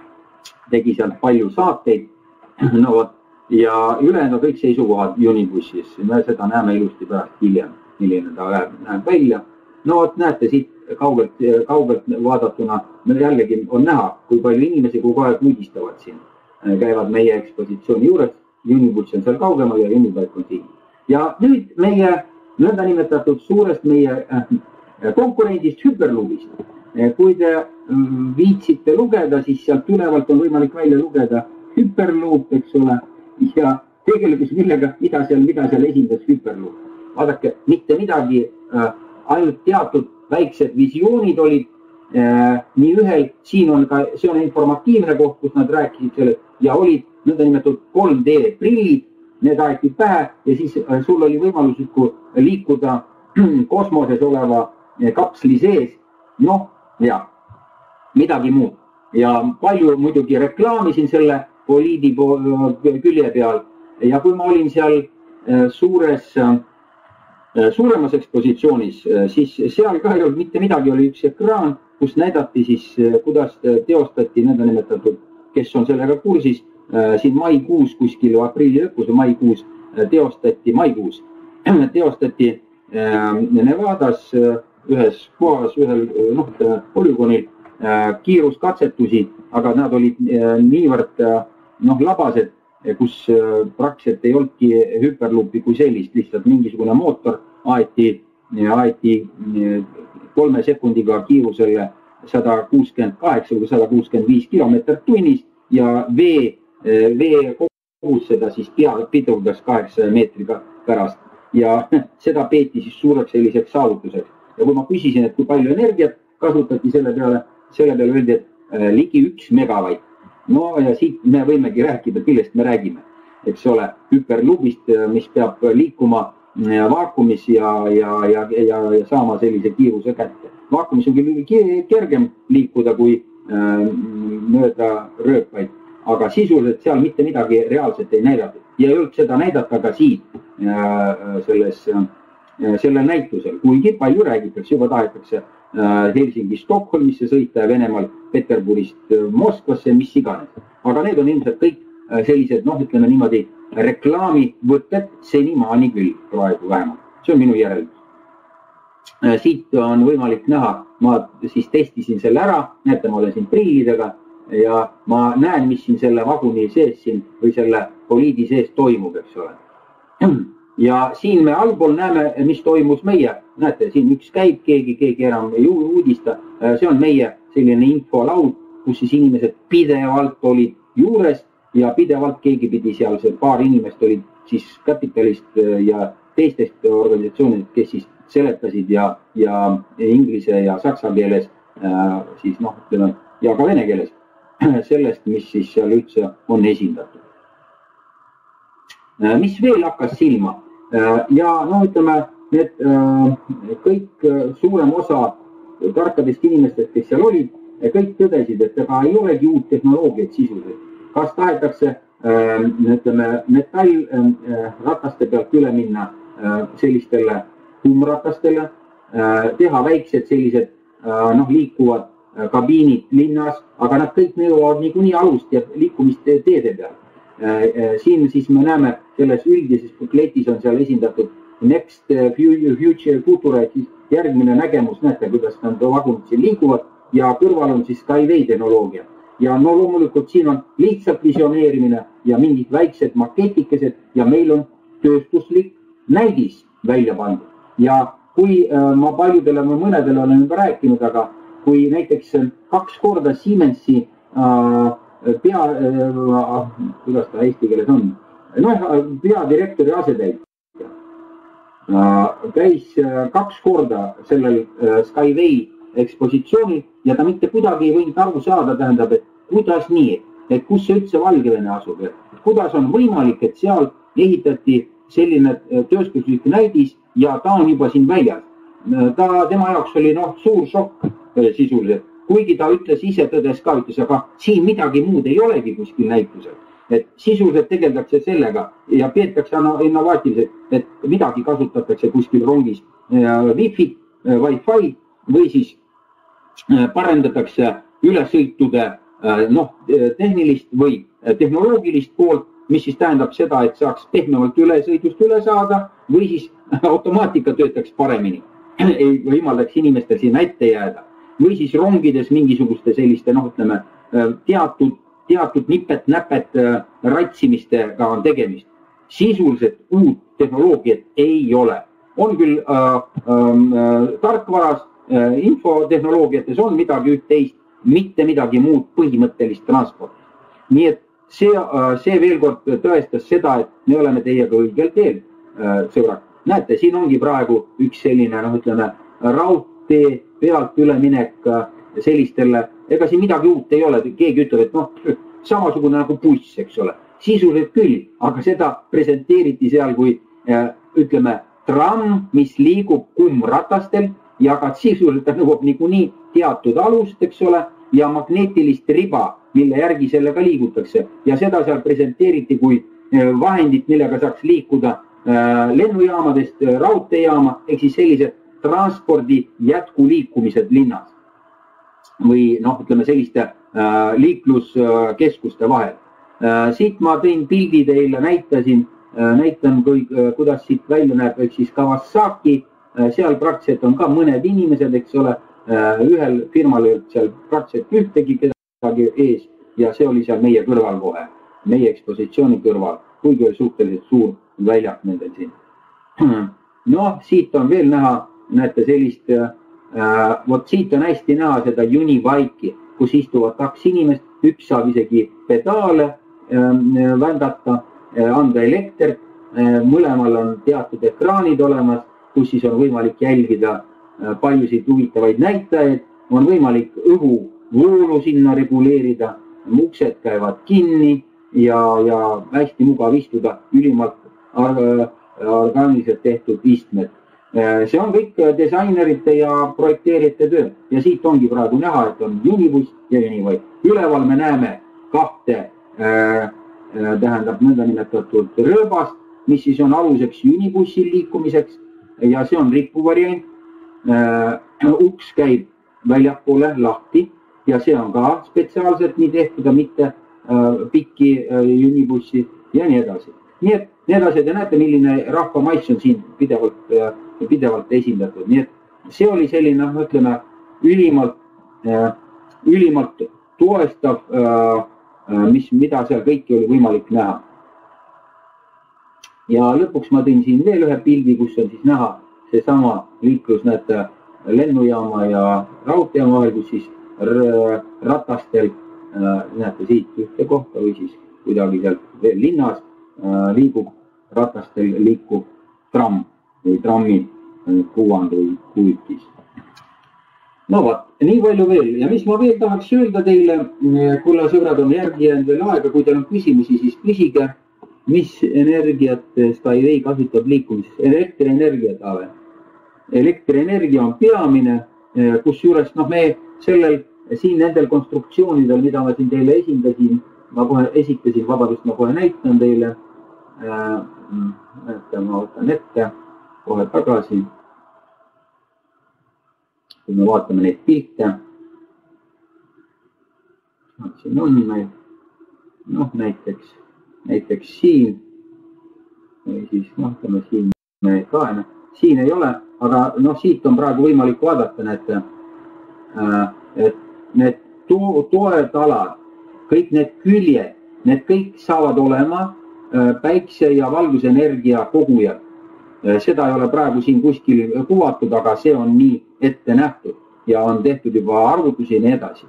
tegi sealt palju saateid, no võt, ja ülejäänud on kõik seisukohad Unibussis, me seda näeme ilusti pärast hiljem, milline ta näeb välja. No võt, näete siit kaugelt, kaugelt vaadatuna, jällegi on näha, kui palju inimesi kogu aeg uudistavad siin. Käivad meie ekspositsiooni juures, Unibus on seal kaugemal ja Unibaik on siin. Ja nüüd meie nõnda nimetatud suurest meie konkurendist Hyperloopist. Kui te viitsite lugeda, siis sealt ülevalt on võimalik välja lugeda Hyperloop, eks ole, ja tegelikult millega, mida seal, mida seal esindas Hyperloop. Vaadake, mitte midagi, ainult teatud väiksed visioonid olid äh, nii ühel, siin on ka, see on informatiivne koht, kus nad rääkisid sellest ja olid nõnda nimetatud kolm D prillid, need aeti pähe ja siis äh, sul oli võimalus liikuda kosmoses oleva äh, kapsli sees, noh, ja midagi muud. Ja palju muidugi reklaamisin selle poliidi külje peal ja kui ma olin seal äh, suures äh, suuremas ekspositsioonis, siis seal ka ei olnud mitte midagi, oli üks ekraan, kus näidati siis, kuidas teostati nõnda nimetatud, kes on sellega kursis, siin maikuus kuskil aprilli lõpus ja maikuus teostati, maikuus teostati Nevadas ühes kohas, ühel noh, polügoonil kiiruskatsetusi, aga nad olid niivõrd noh, labased, kus praktiliselt ei olnudki Hyperloopi kui sellist, lihtsalt mingisugune mootor aeti, aeti kolme sekundiga kiirusele sada kuuskümmend kaheksa või sada kuuskümmend viis kilomeetrit tunnis ja vee, vee kogus seda siis pidurdas kaheksa meetriga pärast ja seda peeti siis suureks selliseks saavutuseks. Ja kui ma küsisin, et kui palju energiat kasutati selle peale, selle peale öeldi, et ligi üks megavatt. No ja siit me võimegi rääkida, millest me räägime, eks ole, Hyperloopist, mis peab liikuma vaakumis ja, ja, ja, ja, ja saama sellise kiiruse kätte. Vaakumis on küll kergem liikuda kui äh, mööda rööpaid, aga sisuliselt seal mitte midagi reaalselt ei näidatud. Ja ei olnud seda näidata ka siit äh, selles, äh, sellel näitusel, kuigi palju räägitakse, juba tahetakse Helsingi Stockholmisse sõita ja Venemaal Peterburist Moskvasse, mis iganes. Aga need on ilmselt kõik sellised, noh, ütleme niimoodi, reklaamivõtted senimaani küll praegu vähemalt. See on minu järeldus. Siit on võimalik näha, ma siis testisin selle ära, näete, ma olen siin prillidega ja ma näen, mis siin selle vaguni sees siin või selle poliidi sees toimub, eks ole. Ja siin me allpool näeme, mis toimus meie. Näete, siin üks käib, keegi, keegi enam ei uudista. See on meie selline infolaud, kus siis inimesed pidevalt olid juures ja pidevalt keegi pidi seal, see paar inimest olid siis Capitalist ja teistest organisatsioonidest, kes siis seletasid ja, ja inglise ja saksa keeles, siis noh, ütleme, ja ka vene keeles sellest, mis siis seal üldse on esindatud. Mis veel hakkas silma? Ja no ütleme, need kõik suurem osa tarkadest inimestest, kes seal olid, kõik tõdesid, et ega ei olegi uut tehnoloogiat sisuliselt. Kas tahetakse ütleme, metallrataste pealt üle minna sellistele kuumratastele, teha väiksed sellised noh, liikuvad kabiinid linnas, aga nad kõik nõuavad niikuinii alust ja liikumist teede peal. Siin siis me näeme, selles üldises bukletis on seal esindatud Next Future Future, siis järgmine nägemus, näete, kuidas nad vagunid siin liiguvad ja kõrval on siis Skyway tehnoloogia. Ja no loomulikult siin on lihtsalt visioneerimine ja mingid väiksed maketikesed ja meil on tööstuslik näidis välja pandud. Ja kui ma paljudele või mõnedele olen juba rääkinud, aga kui näiteks kaks korda Siemensi äh, pea, kuidas ta eesti keeles on, noh, peadirektori asetäitja käis kaks korda sellel Skyway ekspositsioonil ja ta mitte kuidagi ei võinud aru saada, tähendab, et kuidas nii, et kus see üldse Valgevene asub. Kuidas on võimalik, et seal ehitati selline tööstuslik näidis ja ta on juba siin väljas. Ta, tema jaoks oli noh, suur šokk sisuliselt, kuigi ta ütles ise tõdes ka, ütles, aga siin midagi muud ei olegi kuskil näitusel. Et sisuliselt tegeldakse sellega ja peetakse innovaatiliseks, et midagi kasutatakse kuskil rongis Wi-Fi, Wi-Fi või siis parendatakse ülesõitude noh, tehnilist või tehnoloogilist poolt, mis siis tähendab seda, et saaks pehmemalt ülesõidust üle saada või siis automaatika töötaks paremini, ei võimaldaks inimestel sinna ette jääda. Või siis rongides mingisuguste selliste, noh, ütleme, teatud, teatud nipet-näpet ratsimistega on tegemist. Sisuliselt uut tehnoloogiat ei ole. On küll äh, äh, tarkvaras, äh, infotehnoloogiates on midagi üht-teist, mitte midagi muud põhimõttelist transporti. Nii et see, äh, see veel kord tõestas seda, et me oleme teiega õigel teel, äh, sõbrad. Näete, siin ongi praegu üks selline, noh, ütleme, raudtee pealt üleminek sellistele, ega siin midagi uut ei ole, keegi ütleb, et noh, samasugune nagu buss, eks ole, sisuliselt küll, aga seda presenteeriti seal kui, ütleme, tramm, mis liigub kummratastel ja ka sisuliselt nõuab niikuinii teatud alust, eks ole, ja magneetilist riba, mille järgi sellega liigutakse. Ja seda seal presenteeriti kui vahendit, millega saaks liikuda lennujaamadest raudteejaama, ehk siis sellised transpordi jätkuliikumised linnas või noh, ütleme selliste äh, liikluskeskuste vahel. Äh, siit ma tõin pildi teile, näitasin, äh, näitan, kui, äh, kuidas siit välja näeb, ehk siis Kawasaki, äh, seal praktiliselt on ka mõned inimesed, eks ole, äh, ühel firmal ei olnud seal praktiliselt ühtegi kedagi ees ja see oli seal meie kõrval kohe, meie ekspositsiooni kõrval, kuigi oli suhteliselt suur väljak nendel siin. noh, siit on veel näha, näete sellist, äh, vot siit on hästi näha seda Unibike'i, kus istuvad kaks inimest, üks saab isegi pedaale äh, vändata, äh, anda elekter, äh, mõlemal on teatud ekraanid olemas, kus siis on võimalik jälgida äh, paljusid huvitavaid näitajaid, on võimalik õhuvoolu sinna reguleerida, uksed käivad kinni ja, ja hästi mugav istuda, ülimalt äh, orgaaniliselt tehtud istmed. See on kõik disainerite ja projekteerijate töö ja siit ongi praegu näha, et on Unibus ja Unibike. Üleval me näeme kahte äh, tähendab nõndanimetatud rööbast, mis siis on aluseks Unibussil liikumiseks ja see on ripuvariant. Äh, uks käib väljapoole lahti ja see on ka spetsiaalselt nii tehtud, mitte äh, pikki äh, Unibussi ja nii edasi. Nii et need asjad ja näete, milline rahvamaiss on siin pidevalt äh, pidevalt esindatud. Nii et see oli selline, ütleme, ülimalt, ülimalt toestav, mis, mida seal kõiki oli võimalik näha. Ja lõpuks ma tõin siin veel ühe pildi, kus on siis näha seesama liiklus, näete, lennujaama ja raudteejaama vahel, kus siis ratastel, näete siit ühte kohta või siis kuidagi sealt veel linnas liigub, ratastel liikub tramm või trammi kuvand või kujutis. No vaat, nii palju veel. Ja mis ma veel tahaks öelda teile, kulla sõbrad on järgi jäänud veel aega, kui teil on küsimusi, siis küsige, mis energiat Skyway kasutab liikumises. Elektrienergia taave. Elektrienergia on peamine, kus juures, noh, me sellel, siin nendel konstruktsioonidel, mida ma siin teile esindasin, ma kohe esitasin, vabadust ma kohe näitan teile. Näete, ma võtan ette. Kohe tagasi, kui me vaatame neid pilte, siin on meil, noh, näiteks, näiteks siin, või siis, noh, ütleme siin me ka, siin ei ole, aga noh, siit on praegu võimalik vaadata, näete, et need toetalad, kõik need küljed, need kõik saavad olema päikse- ja valgusenergia kogujad. Seda ei ole praegu siin kuskil kuvatud, aga see on nii ette nähtud ja on tehtud juba arvutusi ja nii edasi.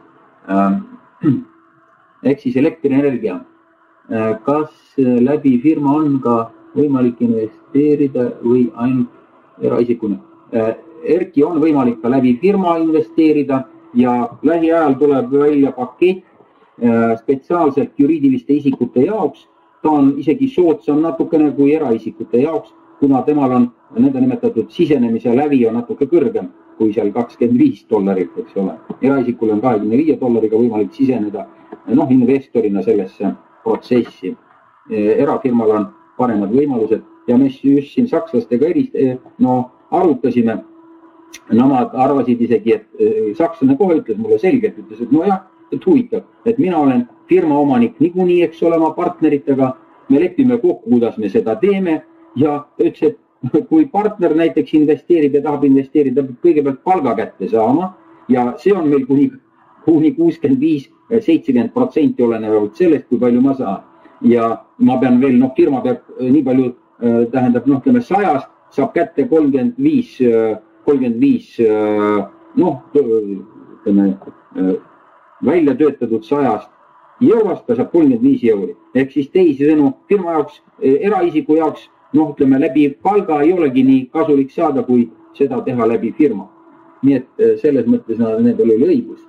Ehk siis elektrienergia. Kas läbi firma on ka võimalik investeerida või ainult eraisikuna? Erki on võimalik ka läbi firma investeerida ja lähiajal tuleb välja pakett, spetsiaalselt juriidiliste isikute jaoks. Ta on isegi soodsam natukene kui eraisikute jaoks, kuna temal on nende nimetatud sisenemise lävi on natuke kõrgem kui seal kakskümmend viis dollarit, eks ole. Eraisikul on kahekümne viie dollariga võimalik siseneda noh, investorina sellesse protsessi. Erafirmal on paremad võimalused ja me just siin sakslastega erist, no, arutasime. Nemad arvasid isegi, et sakslane kohe ütles mulle selgelt, ütles, et no jah, et huvitav, et mina olen firma omanik niikuinii, eks ole, oma partneritega, me lepime kokku, kuidas me seda teeme ja ütles, et kui partner näiteks investeerib ja tahab investeerida, peab kõigepealt palga kätte saama ja see on meil kuni, kuni kuuskümmend viis seitsekümmend protsenti olenevalt sellest, kui palju ma saan. Ja ma pean veel, noh, firma peab nii palju, tähendab, noh, ütleme sajast saab kätte kolmkümmend viis, kolmkümmend viis, noh, ütleme, välja töötatud sajast eurost, ta saab kolmkümmend viis euri. Ehk siis teisisõnu firma jaoks, eraisiku jaoks, noh, ütleme, läbi palga ei olegi nii kasulik saada, kui seda teha läbi firma. Nii et selles mõttes nendel oli õigus.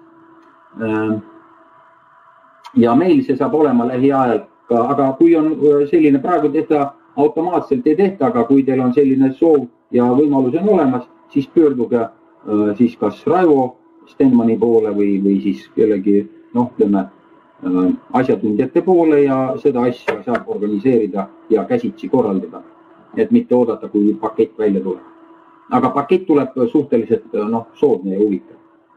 Ja meil see saab olema lähiajal ka, aga kui on selline, praegu tehta automaatselt ei tehta, aga kui teil on selline soov ja võimalus on olemas, siis pöörduge siis kas Raivo Stenmani poole või, või siis kellegi, noh, ütleme, asjatundjate poole ja seda asja saab organiseerida ja käsitsi korraldada, et mitte oodata, kui pakett välja tuleb. Aga pakett tuleb suhteliselt, noh, soodne ja huvitav.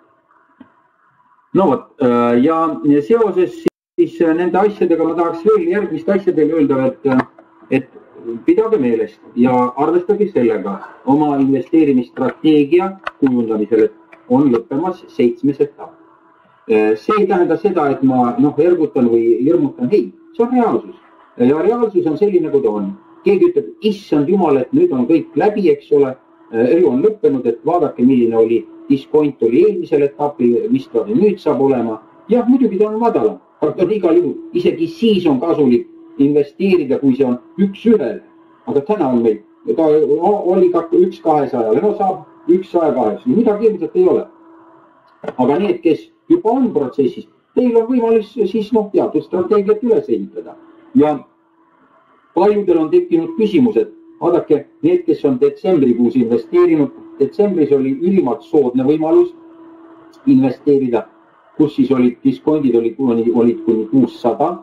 No vot, ja seoses siis nende asjadega ma tahaks veel järgmist asjadele öelda, et, et pidage meelest ja arvestage sellega oma investeerimisstrateegia kujundamisel, et on lõppemas seitsmes etapp. See ei tähenda seda, et ma noh, ergutan või hirmutan, ei, see on reaalsus. Ja reaalsus on selline, nagu ta on. Keegi ütleb, issand jumal, et nüüd on kõik läbi, eks ole, elu on lõppenud, et vaadake, milline oli diskont oli eelmisel etapil, mis ta nüüd saab olema. Jah, muidugi ta on madalam, aga ta on igal juhul, isegi siis on kasulik investeerida, kui see on üks ühel. Aga täna on meil, ta oli üks kahesajale, no saab üks saja kaheksa, midagi ilmselt ei ole. Aga need, kes juba on protsessis, teil on võimalus siis noh, teatud strateegiat üles ehitada. Ja paljudel on tekkinud küsimused. Vaadake, need, kes on detsembrikuus investeerinud, detsembris oli ülimalt soodne võimalus investeerida, kus siis olid diskondid olid, olid kuni kuussada.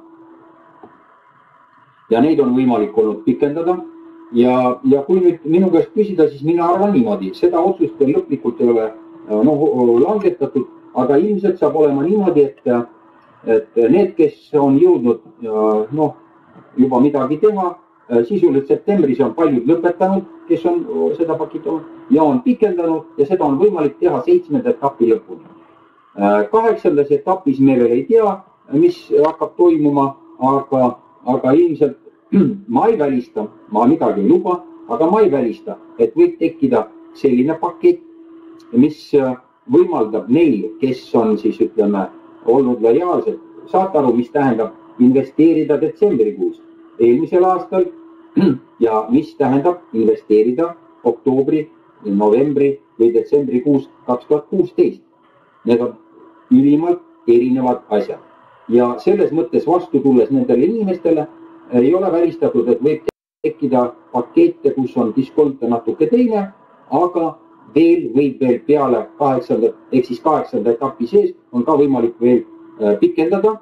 Ja neid on võimalik olnud pikendada. Ja, ja kui nüüd minu käest küsida, siis mina arvan niimoodi. Seda otsust veel lõplikult ei ole no, langetatud, aga ilmselt saab olema niimoodi, et, et need, kes on jõudnud noh, juba midagi teha, sisuliselt septembris on paljud lõpetanud, kes on seda paketanud ja on pikendanud ja seda on võimalik teha seitsmenda etapi lõpuni. Kaheksandas etapis me veel ei tea, mis hakkab toimuma, aga, aga ilmselt ma ei välista, ma midagi ei luba, aga ma ei välista, et võib tekkida selline pakett, mis võimaldab neil, kes on siis ütleme olnud lojaalsed, saate aru, mis tähendab investeerida detsembrikuus eelmisel aastal ja mis tähendab investeerida oktoobri, novembri või detsembrikuus kaks tuhat kuusteist. Need on ülimalt erinevad asjad. Ja selles mõttes vastu tulles nendele inimestele ei ole välistatud, et võib tekkida pakette, kus on diskonte natuke teine, aga veel võib veel peale kaheksanda, ehk siis kaheksanda etapi sees on ka võimalik veel pikendada,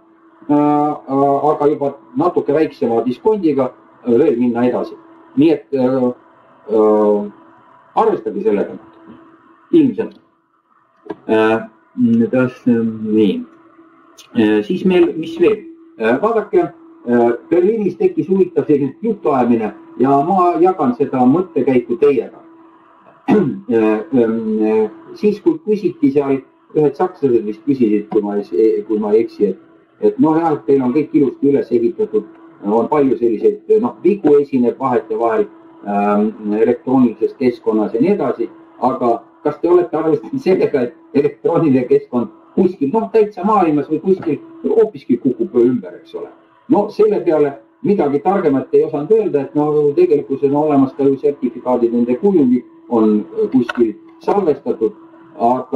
aga juba natuke väiksema diskondiga veel minna edasi. Nii et äh, äh, arvestage sellega. Ilmselt. Äh, tas, nii. Äh, siis meil, mis veel? Äh, vaadake, äh, Berliinis tekkis huvitav selline jutuajamine ja ma jagan seda mõttekäiku teiega. Äh, äh, siis, kui küsiti seal, ühed sakslased vist küsisid, kui ma, kui ma ei eksi, et, et noh, jah, teil on kõik ilusti üles ehitatud, on palju selliseid noh, vigu esineb vahet ja vahel ähm, elektroonilises keskkonnas ja nii edasi, aga kas te olete arvestanud sellega, et elektrooniline keskkond kuskil, noh, täitsa maailmas või kuskil hoopiski kukub ümber, eks ole. No selle peale midagi targemat ei osanud öelda, et no tegelikult on olemas ka ju sertifikaadid, nende kujundid on kuskil salvestatud, aga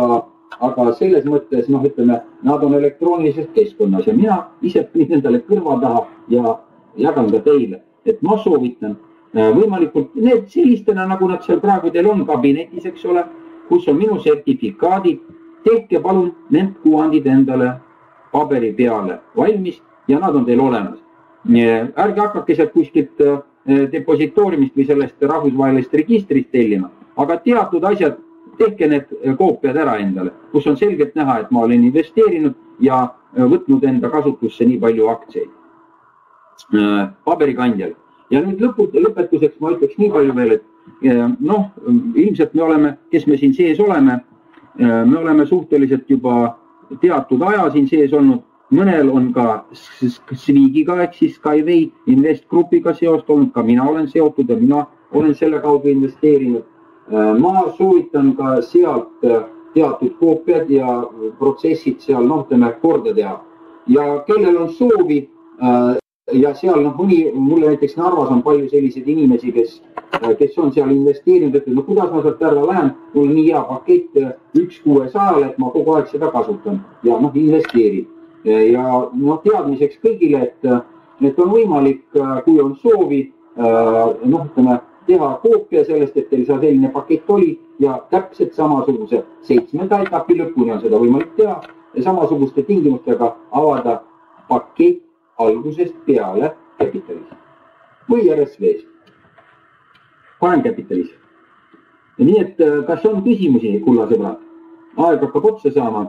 aga selles mõttes, noh, ütleme, nad on elektroonilises keskkonnas ja mina ise panin endale kõrva taha ja jagan ka teile, et ma soovitan võimalikult need sellistena, nagu nad seal praegu teil on kabinetis, eks ole, kus on minu sertifikaadid, tehke palun need kuvandid endale paberi peale valmis ja nad on teil olemas. Ärge hakake sealt kuskilt depositooriumist või sellest rahvusvahelist registrist tellima, aga teatud asjad, tehke need koopiad ära endale, kus on selgelt näha, et ma olen investeerinud ja võtnud enda kasutusse nii palju aktsiaid paberikandjal. Ja nüüd lõput, lõpetuseks ma ütleks nii palju veel, et noh, ilmselt me oleme, kes me siin sees oleme, me oleme suhteliselt juba teatud aja siin sees olnud, mõnel on ka Svigiga ehk siis Skyway Invest Grupiga seost olnud, ka mina olen seotud ja mina olen selle kaudu investeerinud. Ma soovitan ka sealt teatud koopiad ja protsessid seal, noh, teeme korda teha. Ja kellel on soovi ja seal, noh, mõni, mulle näiteks Narvas on palju selliseid inimesi, kes, kes on seal investeerinud, et no kuidas ma sealt ära lähen, mul on nii hea pakett üks kuuesajale, et ma kogu aeg seda kasutan ja noh, investeerin. Ja noh, teadmiseks kõigile, et, et on võimalik, kui on soovi, noh, ütleme, teha koopia sellest, et teil seal selline pakett oli ja täpselt samasuguse seitsmenda etapi lõpuni on seda võimalik teha ja samasuguste tingimustega avada pakett algusest peale Capitalis või R S V-s. Panen Capitalis. Ja nii, et kas on küsimusi, kulla sõbrad? Aeg hakkab otsa saama.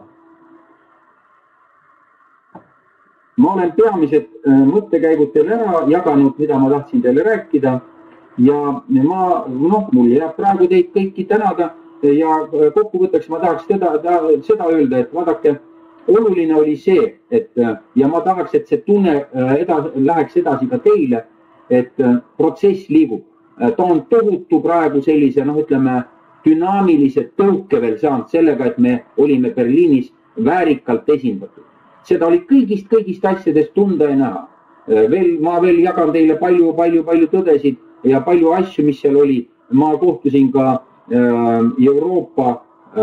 Ma olen peamised mõttekäigud teile ära jaganud, mida ma tahtsin teile rääkida ja ma, noh, mul jääb praegu teid kõiki tänada ja kokkuvõtteks ma tahaks teda, seda öelda, et vaadake, oluline oli see, et ja ma tahaks, et see tunne edas, läheks edasi ka teile, et protsess liigub. Ta on tohutu praegu sellise, noh, ütleme, dünaamilise tõuke veel saanud sellega, et me olime Berliinis väärikalt esindatud. Seda oli kõigist, kõigist asjadest tunda ja näha. Veel, ma veel jagan teile palju, palju, palju tõdesid ja palju asju, mis seal oli. Ma kohtusin ka Euroopa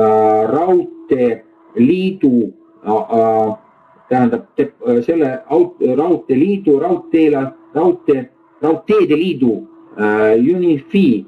Raudteeliidu tähendab selle raudteeliidu, raudteele, raudtee, raudteede liidu UNIFI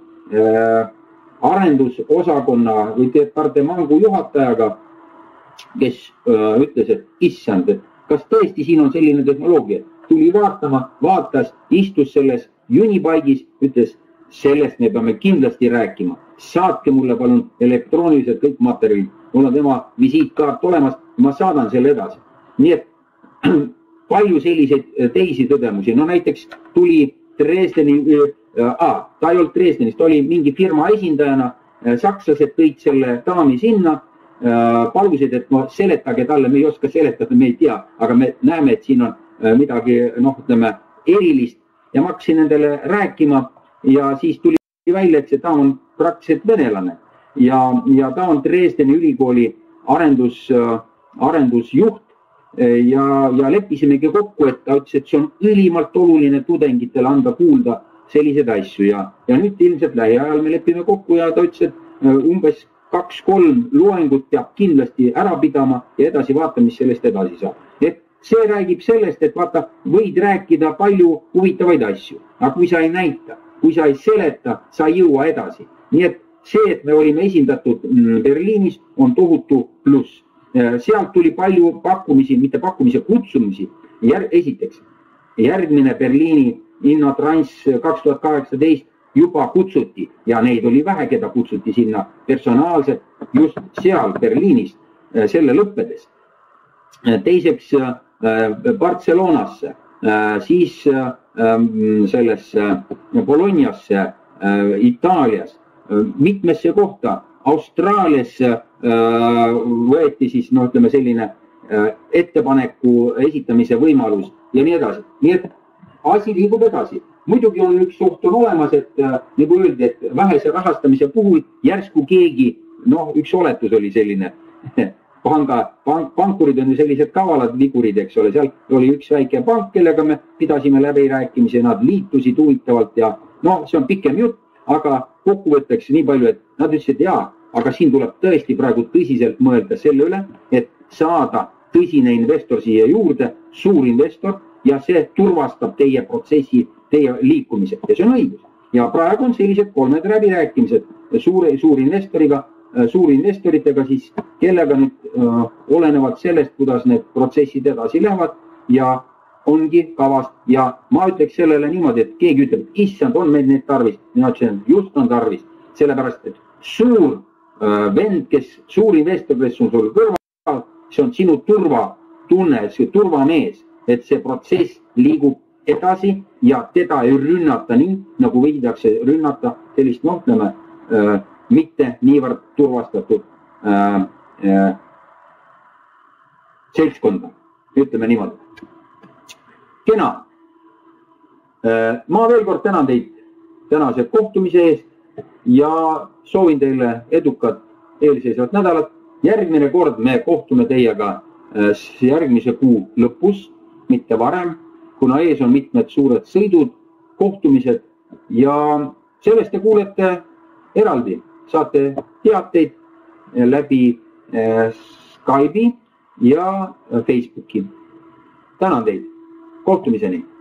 arendusosakonna või departemangu juhatajaga, kes ütles, et issand, et kas tõesti siin on selline tehnoloogia. Tuli vaatama, vaatas, istus selles Unipaigis, ütles, sellest me peame kindlasti rääkima. Saatke mulle palun elektrooniliselt kõik materjalid. Mul on tema visiitkaart olemas, ma saadan selle edasi. Nii et palju selliseid teisi tõdemusi. No näiteks tuli Dresdeni, ah, ta ei olnud Dresdenist, ta oli mingi firma esindajana, sakslased tõid selle daami sinna, palusid, et no seletage talle, me ei oska seletada, me ei tea, aga me näeme, et siin on midagi, noh, ütleme, erilist ja ma hakkasin nendele rääkima ja siis tuli välja, et see daam on praktiliselt venelane ja, ja ta on Dresdeni ülikooli arendus, arendusjuht ja, ja leppisimegi kokku, et ta ütles, et see on ülimalt oluline tudengitele anda kuulda selliseid asju ja, ja nüüd ilmselt lähiajal me lepime kokku ja ta ütles, et umbes kaks-kolm loengut peab kindlasti ära pidama ja edasi vaatama, mis sellest edasi saab. Et see räägib sellest, et vaata, võid rääkida palju huvitavaid asju, aga kui sa ei näita, kui sa ei seleta, sa ei jõua edasi. Nii et see, et me olime esindatud Berliinis, on tohutu pluss. Sealt tuli palju pakkumisi, mitte pakkumisi, kutsumisi. Jär, esiteks, järgmine Berliini Innotrans kaks tuhat kaheksateist juba kutsuti ja neid oli vähe, keda kutsuti sinna personaalselt just seal Berliinis selle lõppedes. Teiseks Barcelonasse, siis sellesse Bolognasse, Itaalias, mitmesse kohta, Austraaliasse võeti siis, no ütleme, selline ettepaneku esitamise võimalus ja nii edasi. Nii et asi liigub edasi. Muidugi on üks oht on olemas, et nagu öeldi, et vähese rahastamise puhul järsku keegi, noh, üks oletus oli selline, panga, pank, pankurid on ju sellised kavalad vigurid, eks ole, seal oli üks väike pank, kellega me pidasime läbirääkimise, nad liitusid huvitavalt ja noh, see on pikem jutt, aga kokkuvõtteks nii palju, et nad ütlesid, et jaa, aga siin tuleb tõesti praegu tõsiselt mõelda selle üle, et saada tõsine investor siia juurde, suur investor, ja see turvastab teie protsessi, teie liikumise. Ja see on õigus. Ja praegu on sellised kolmed läbirääkimised suure, suur investoriga, suuri investoritega siis, kellega nüüd äh, olenevad sellest, kuidas need protsessid edasi lähevad ja ongi kavas. Ja ma ütleks sellele niimoodi, et keegi ütleb, et issand, on meil neid tarvis. Mina ütlen, just on tarvis. Sellepärast, et suur äh, vend, kes suur investor, kes on sul kõrval, see on sinu turvatunne, see turvamees, et see protsess liigub edasi ja teda ei rünnata nii, nagu võidakse rünnata sellist, noh, ütleme, äh, mitte niivõrd turvastatud äh, äh, seltskonda, ütleme niimoodi. Kena. Äh, ma veel kord tänan teid tänase kohtumise eest ja soovin teile edukat eelseisvat nädalat. Järgmine kord me kohtume teiega äh, järgmise kuu lõpus, mitte varem, kuna ees on mitmed suured sõidud, kohtumised ja sellest te kuulete eraldi. Saate teateid läbi Skype'i ja Facebooki. Tänan teid. Kohtumiseni.